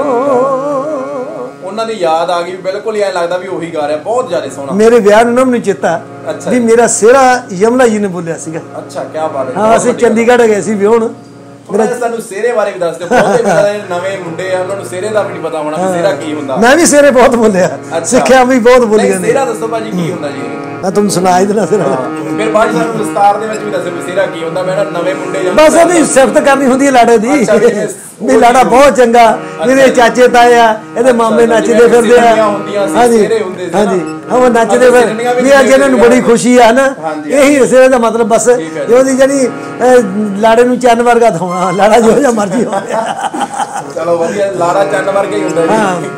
ਉਹਨਾਂ ਦੀ ਯਾਦ ਆ ਗਈ, ਬਿਲਕੁਲ ਐਂ ਲੱਗਦਾ ਵੀ ਉਹੀ ਗਾ ਰਿਹਾ, ਬਹੁਤ ਜ਼ਿਆਦਾ ਸੋਹਣਾ। ਮੇਰੇ ਵਿਆਹ ਨੂੰ ਮੈਨੂੰ ਚੇਤਾ ਵੀ ਮੇਰਾ ਸਿਹਰਾ ਯਮਲਾ ਜੀ ਨੇ ਬੋਲਿਆ ਸੀਗਾ। ਅੱਛਾ, ਕੀ ਬਾਤ ਹੈ। ਹਾਂ, ਅਸੀਂ ਚੰਡੀਗੜ੍ਹ ਗਏ ਸੀ ਵਿਆਹਣ। ਸਾਨੂੰ ਸਿਹਰੇ ਬਾਰੇ ਵੀ ਦੱਸ ਦਿਓ, ਬਹੁਤੇ ਨਵੇਂ ਮੁੰਡੇ ਆ ਉਹਨਾਂ ਨੂੰ ਸਿਹਰੇ ਦਾ ਵੀ ਨਹੀਂ ਪਤਾ ਹੋਣਾ ਵੀ ਸਿਹਰਾ ਕੀ ਹੁੰਦਾ। ਮੈਂ ਵੀ ਸਿਹਰੇ ਬਹੁਤ ਬੋਲਿਆ, ਸਿੱਖਿਆ ਵੀ ਬਹੁਤ ਬੋਲੀ ਜਾਂਦੀ। ਸਿਹਰਾ ਦੱਸੋ ਭਾਜੀ ਕੀ ਹੁੰਦਾ ਜੀ? ਮੈਂ ਤੁਹਾਨੂੰ ਸੁਣਾ ਹੀ ਦੇਣਾ ਸਿਹਰਾ। ਫਿਰ ਬਾਅਦ ਸਾਨੂੰ ਵਿਸਤਾਰ ਦੇ ਵਿੱਚ ਵੀ ਦੱਸੋ ਵੀ ਸਿਹਰਾ ਕੀ ਹੁੰਦਾ। ਮੈਂ ਨਵੇਂ ਮੁੰਡੇ ਬਸ ਉਹਦੀ ਸਿਫਤ ਕਰਨੀ ਹੁੰਦੀ ਹੈ ਲਾੜੇ ਦੀ ਵੀ ਲਾੜਾ ਬਹੁਤ ਚੰਗਾ, ਇਹਦੇ ਚਾਚੇ ਤਾਏ ਆ, ਇਹਦੇ ਮਾਮੇ ਨੱਚਦੇ ਫਿਰਦੇ ਆ। ਹਾਂਜੀ ਹਾਂਜੀ, ਉਹ ਨੱਚਦੇ ਫਿਰ ਵੀ ਅੱਜ ਇਹਨਾਂ ਨੂੰ ਬੜੀ ਖੁਸ਼ੀ ਆ ਨਾ, ਇਹੀ ਸਿਹਰੇ ਦਾ ਮਤਲਬ। ਬਸ ਉਹਦੀ ਜਿਹੜੀ ਲਾੜੇ ਨੂੰ ਚੰਨ ਵਰਗਾ ਦਿਖਾਉਣਾ, ਲਾੜਾ ਜੋ ਜਿਹਾ ਮਰਜ਼ੀ ਹੋਵੇ। ਚਲੋ ਵਧੀਆ, ਲਾੜਾ ਚੰਨ ਵਰਗਾ ਹੀ ਹੁੰਦਾ ਜੀ।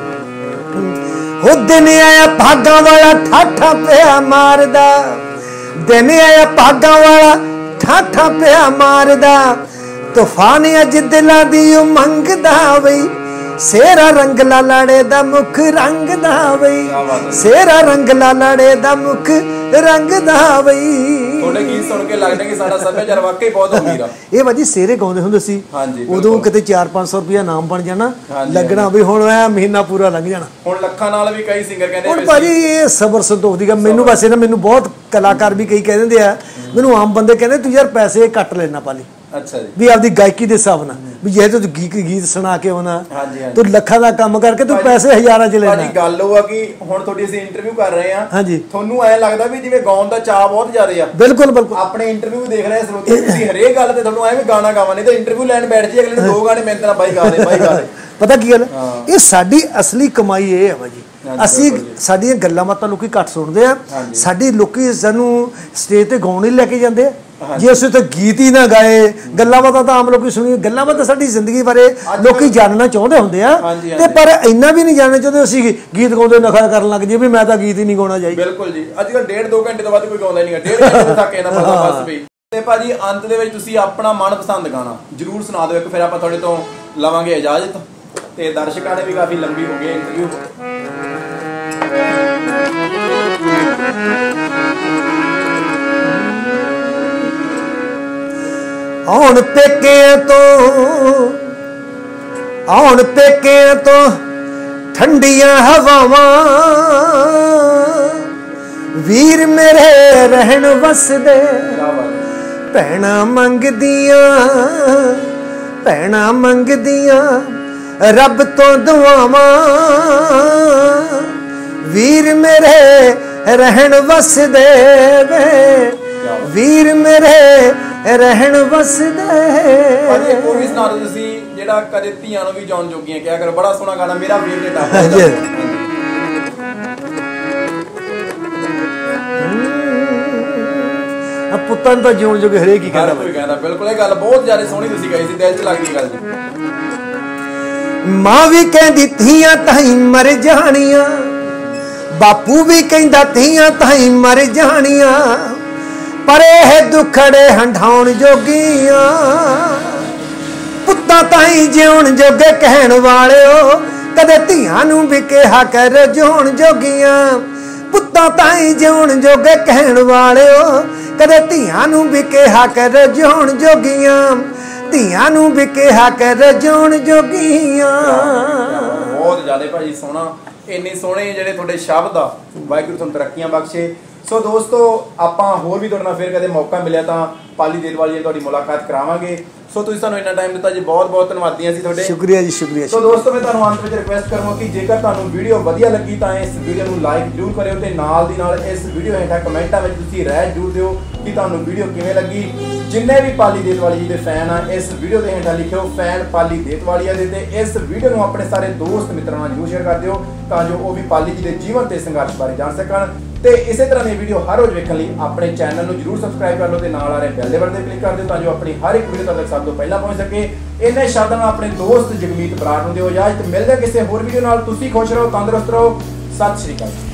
ਹੋ ਦਿਨ ਆਇਆ ਭਾਗਾਂ ਵਾਲਾ ਠਾਠਾ ਪਿਆ ਮਾਰਦਾ, ਦਿਨ ਆਇਆ ਭਾਗਾਂ ਵਾਲਾ ਠਾਠਾ ਪਿਆ ਮਾਰਦਾ, ਤੂਫਾਨ ਅੱਜ ਦਿਲਾਂ ਦੀ ਉਮੰਗ ਦਾ ਵਈ, ਸੇਰਾ ਰੰਗ ਲਾੜੇ ਦਾ ਮੁਖ ਰੰਗ ਦਾ ਵਈ, ਸੇਰਾ ਰੰਗ ਲਾੜੇ ਦਾ ਮੁਖ ਰੰਗ ਦਾ ਵਈ। ਤੁਹਾਡੇ ਗੀਤ ਸੁਣ ਕੇ ਲੱਗਦਾ ਕਿ ਸਾਡਾ ਸੱਭਿਆਚਾਰ ਵਾਕਈ ਬਹੁਤ ਅਮੀਰ ਆ। ਇਹ ਬਾਜੀ ਸਿਹਰੇ ਗਾਉਂਦੇ ਹੁੰਦੇ ਸੀ ਉਦੋਂ, ਕਿਤੇ 400-500 ਰੁਪਇਆ ਨਾਮ ਬਣ ਜਾਣਾ, ਲੱਗਣਾ ਵੀ ਹੁਣ ਇਹ ਮਹੀਨਾ ਪੂਰਾ ਲੰਘ ਜਾਣਾ। ਹੁਣ ਲੱਖਾਂ ਨਾਲ ਵੀ ਕਈ ਸਿੰਗਰ ਕਹਿੰਦੇ ਹੁਣ ਭਾਜੀ ਇਹ ਸਬਰ ਸੰਤੋਖ ਦੀ ਗੱਲ। ਮੈਨੂੰ ਵੈਸੇ ਨਾ, ਮੈਨੂੰ ਬਹੁਤ ਕਲਾਕਾਰ ਵੀ ਕਈ ਕਹਿ ਦਿੰਦੇ ਆ, ਮੈਨੂੰ ਆਮ ਬੰਦੇ ਕਹਿੰਦੇ ਤੂੰ ਯਾਰ ਪੈਸੇ ਘੱਟ ਲੈਣਾ ਪਾਲੀ। ਅੱਛਾ ਜੀ, ਵੀ ਆਪਦੀ ਗਾਇਕੀ ਦੇ ਹਿਸਾਬ ਨਾਲ, ਵੀ ਜੇ ਤੂੰ ਗੀਤ ਸੁਣਾ ਕੇ ਆਉਣਾ, ਤੂੰ ਲੱਖਾਂ ਦਾ ਕੰਮ ਕਰਕੇ ਤੂੰ ਪੈਸੇ ਹਜ਼ਾਰਾਂ ਚ ਲੈਣਾ। ਭਾਜੀ ਗੱਲ ਉਹ ਆ ਕਿ ਹੁਣ ਤੁਹਾਡੀ ਅਸੀਂ ਇੰਟਰਵਿਊ ਕਰ ਰਹੇ ਆ, ਤੁਹਾਨੂੰ ਐ ਲੱਗਦਾ ਵੀ ਜਿਵੇਂ ਗਾਉਣ ਦਾ ਚਾਅ ਬਹੁਤ ਜ਼ਿਆਦਾ ਆ। ਬਿਲਕੁਲ ਬਿਲਕੁਲ। ਆਪਣੇ ਇੰਟਰਵਿਊ ਦੇਖ ਰਹੇ ਸਰੋਤੇ, ਤੁਸੀਂ ਹਰੇਕ ਗੱਲ ਤੇ ਤੁਹਾਨੂੰ ਐ ਵੀ ਗਾਣਾ ਗਾਵਾਂ, ਨਹੀਂ ਤਾਂ ਇੰਟਰਵਿਊ ਲੈਣ ਬੈਠ ਜੀ ਅਗਲੇ ਨੇ 2 ਗਾਣੇ ਮਿਹਨਤ ਨਾਲ ਬਾਈ ਗਾ ਦੇ ਬਾਈ ਗਾ ਦੇ। ਪਤਾ ਕੀ ਗੱਲ ਇਹ ਸਾਡੀ ਅਸਲੀ ਕਮਾਈ ਇਹ ਹੈ ਵਾ ਜੀ ਅਸੀਂ ਸਾਡੀਆਂ ਗੱਲਾਂ ਬਾਤਾਂ ਲੋਕੀ ਘੱਟ ਸੁਣਦੇ ਆ ਸਾਡੀ ਲੋਕੀ ਸਾਨੂੰ ਸਟੇਜ ਤੇ ਗਾਉਣ ਹੀ ਲੈ ਕੇ ਜਾਂਦੇ ਆ ਜੇ ਅਸੀਂ ਉੱਥੇ ਗੀਤ ਹੀ ਨਾ ਗਾਏ ਗੱਲਾਂ ਬਾਤਾਂ ਤਾਂ ਆਮ ਲੋਕੀ ਸੁਣੀ ਗੱਲਾਂ ਬਾਤਾਂ ਸਾਡੀ ਜ਼ਿੰਦਗੀ ਬਾਰੇ ਲੋਕੀ ਜਾਣਨਾ ਚਾਹੁੰਦੇ ਹੁੰਦੇ ਆ ਤੇ ਪਰ ਇੰਨਾ ਵੀ ਨਹੀਂ ਜਾਣਨਾ ਚਾਹੁੰਦੇ ਅਸੀਂ ਗੀਤ ਗਾਉਂਦੇ ਨਖਰਾ ਕਰਨ ਲੱਗ ਜੇ ਵੀ ਮੈਂ ਤਾਂ ਗੀਤ ਹੀ ਨਹੀਂ ਗਾਉਣਾ ਚਾਹੀਦਾ ਬਿਲਕੁਲ ਜੀ ਅੱਜ ਕੱਲ 1.5-2 ਘੰਟੇ ਤੋਂ ਵੱਧ ਕੋਈ ਗਾਉਂਦਾ ਨਹੀਂਗਾ 1.5 ਘੰਟੇ ਤੱਕ ਇਹਨਾਂ ਪਤਾ ਬਸ ਵੀ ਤੇ ਭਾਜੀ ਅੰਤ ਦੇ ਵਿੱਚ ਤੁਸੀਂ ਆਪਣਾ ਮਨਪਸੰਦ ਗਾਣਾ ਜਰੂਰ ਸੁਣਾ ਦਿਓ ਇੱਕ ਫਿਰ ਆਪਾਂ ਤੁਹਾਡੇ ਤੋਂ ਲਵਾਂਗੇ ਇਜਾਜ਼ਤ ਤੇ ਦਰਸ਼ਕਾਂ ਨੇ ਵੀ ਕਾਫੀ ਲੰਬੀ ਹੋ ਗਈ ਇੰਟਰਵਿਊ ਆਉਣ ਪੇਕਿਆਂ ਤੋਂ ਠੰਡੀਆਂ ਹਵਾਵਾਂ ਵੀਰ ਮੇਰੇ ਰਹਿਣ ਵਸਦੇ ਭੈਣਾਂ ਮੰਗਦੀਆਂ ਰੱਬ ਤੋਂ ਦੁਆਵਾਂ ਵੀਰ ਮੇਰੇ ਰਹਿਣ ਵਸਦੇ ਵੇ ਵੀਰ ਮੇਰੇ ਰਹਿਣ ਵਸਦੇ ਭਾਜੀ ਕੋਈ ਵੀ ਸੁਣਾ ਦਿਓ ਤੁਸੀਂ ਜਿਹੜਾ ਕਦੇ ਧੀਆਂ ਨੂੰ ਵੀ ਜਾਣ ਜੋਗੀਆਂ ਕਿਹਾ ਕਰੋ ਬੜਾ ਸੋਹਣਾ ਗਾਣਾ ਮੇਰਾ ਫੇਵਰੇਟ ਆ ਪੁੱਤਾਂ ਨੂੰ ਤਾਂ ਜਿਉਣ ਜੋਗੇ ਹਰੇਕ ਹੀ ਕਹਿੰਦਾ ਕੋਈ ਕਹਿੰਦਾ ਬਿਲਕੁਲ ਇਹ ਗੱਲ ਬਹੁਤ ਜ਼ਿਆਦਾ ਸੋਹਣੀ ਤੁਸੀਂ ਗਾਈ ਸੀ ਦਿਲ 'ਚ ਲੱਗਦੀ ਗੱਲ ਜੀ ਮਾਂ ਵੀ ਕਹਿੰਦੀ ਧੀਆਂ ਤਾਈਂ ਮਰ ਜਾਣੀਆਂ ਬਾਪੂ ਵੀ ਕਹਿੰਦਾ ਧੀਆਂ ਤਾਈਂ ਮਰ ਜਾਣੀਆਂ ਪਰ ਇਹ ਦੁਖੜੇ ਹੰਢਾਉਣ ਜੋਗੀਆਂ ਪੁੱਤਾਂ ਤਾਈਂ ਜਿਉਣ ਜੋਗੇ ਕਹਿਣ ਵਾਲਿਓ ਕਦੇ ਧੀਆਂ ਨੂੰ ਵੀ ਕਿਹਾ ਕਰ ਜਿਉਣ ਜੋਗੀਆਂ ਪੁੱਤਾਂ ਤਾਈਂ ਜਿਉਣ ਜੋਗੇ ਕਹਿਣ ਵਾਲਿਓ ਕਦੇ ਧੀਆਂ ਨੂੰ ਵੀ ਕਿਹਾ ਕਰ ਜਿਉਣ ਜੋਗੀਆਂ ਧੀਆਂ ਨੂੰ ਵੀ ਕਿਹਾ ਕਰ ਜਿਉਣ ਜੋਗੀਆਂ ਬਹੁਤ ਜ਼ਿਆਦਾ ਭਾਜੀ ਸੋਹਣਾ ਇੰਨੇ ਸੋਹਣੇ ਜਿਹੜੇ ਤੁਹਾਡੇ ਸ਼ਬਦ ਆ ਵਾਹਿਗੁਰੂ ਤੁਹਾਨੂੰ ਤਰੱਕੀਆਂ ਬਖਸ਼ੇ ਸੋ ਦੋਸਤੋ ਆਪਾਂ ਹੋਰ ਵੀ ਤੁਹਾਡੇ ਨਾਲ ਫਿਰ ਕਦੇ ਮੌਕਾ ਮਿਲਿਆ ਤਾਂ ਪਾਲੀ ਦੇਤਵਾਲੀਆ ਤੁਹਾਡੀ ਮੁਲਾਕਾਤ ਕਰਾਵਾਂਗੇ ਸੋ ਤੁਸੀਂ ਸਾਨੂੰ ਇੰਨਾ ਟਾਈਮ ਦਿੱਤਾ ਜੀ ਬਹੁਤ ਬਹੁਤ ਧੰਨਵਾਦੀਆਂ ਸੀ ਤੁਹਾਡੇ ਸ਼ੁਕਰੀਆ ਜੀ ਸ਼ੁਕਰੀਆ ਸੋ ਦੋਸਤੋ ਮੈਂ ਤੁਹਾਨੂੰ ਅੰਤ ਵਿੱਚ ਰਿਕੁਐਸਟ ਕਰਾਂਗਾ ਕਿ ਜੇਕਰ ਤੁਹਾਨੂੰ ਵੀਡੀਓ ਵਧੀਆ ਲੱਗੀ ਤਾਂ ਇਸ ਵੀਡੀਓ ਨੂੰ ਲਾਈਕ ਜ਼ਰੂਰ ਕਰਿਓ ਤੇ ਨਾਲ ਦੀ ਨਾਲ ਇਸ ਵੀਡੀਓ ਹੇਠਾਂ ਕਮੈਂਟਾਂ ਵਿੱਚ ਤੁਸੀਂ ਰਾਏ ਜ਼ਰੂਰ ਦਿਓ ਕਿ ਤੁਹਾਨੂੰ ਵੀਡੀਓ ਕਿਵੇਂ ਲੱਗੀ ਜਿੰਨੇ ਵੀ ਪਾਲੀ ਦੇਤਵਾਲੀਆ ਜੀ ਦੇ ਫੈਨ ਆ ਇਸ ਵੀਡੀਓ ਦੇ ਹੇਠਾਂ ਲਿਖਿਓ ਫੈਨ ਪਾਲੀ ਦੇਤਵਾਲੀਆ ਦੇ ਤੇ ਇਸ ਵੀਡੀਓ ਨੂੰ ਆਪਣੇ ਸਾਰੇ ਦੋਸਤ ਮਿੱਤਰਾਂ ਨਾਲ ਜ਼ਰੂਰ ਸ਼ੇਅਰ ਕਰ ਦਿਓ ਤਾਂ ਜੋ ਉਹ ਵੀ ਪਾਲੀ ਜੀ ਦੇ ਜੀਵਨ ਤੇ ਸੰਘਰਸ਼ ਬਾਰੇ ਜਾਣ ਸਕਣ ਤੇ ਇਸੇ ਤਰ੍ਹਾਂ ਦੀ ਵੀਡੀਓ ਹਰ ਰੋਜ਼ ਵੇਖਣ ਲਈ ਆਪਣੇ ਚੈਨਲ ਨੂੰ ਜਰੂਰ ਸਬਸਕ੍ਰਾਈਬ ਕਰ ਲਓ ਤੇ ਨਾਲ ਆ ਰਹੇ ਬੈਲ ਦੇ ਬਟਨ ਤੇ ਕਲਿੱਕ ਕਰ ਦਿਓ ਤਾਂ ਜੋ ਆਪਣੀ ਹਰ ਇੱਕ ਵੀਡੀਓ ਤੱਕ ਸਭ ਤੋਂ ਪਹਿਲਾਂ ਪਹੁੰਚ ਸਕੇ ਇੰਨੇ ਸ਼ਬਦਾਂ ਨਾਲ ਆਪਣੇ ਦੋਸਤ ਜਗਮੀਤ ਬਰਾੜ ਨੂੰ ਦਿਓ ਇਜਾਜ਼ਤ ਮਿਲਦੇ ਕਿਸੇ ਹੋਰ ਵੀਡੀਓ ਨਾਲ ਤੁਸੀਂ ਖੁਸ਼ ਰਹੋ ਤੰਦਰੁਸਤ ਰਹੋ ਸਤਿ ਸ਼੍ਰੀ ਅਕਾਲ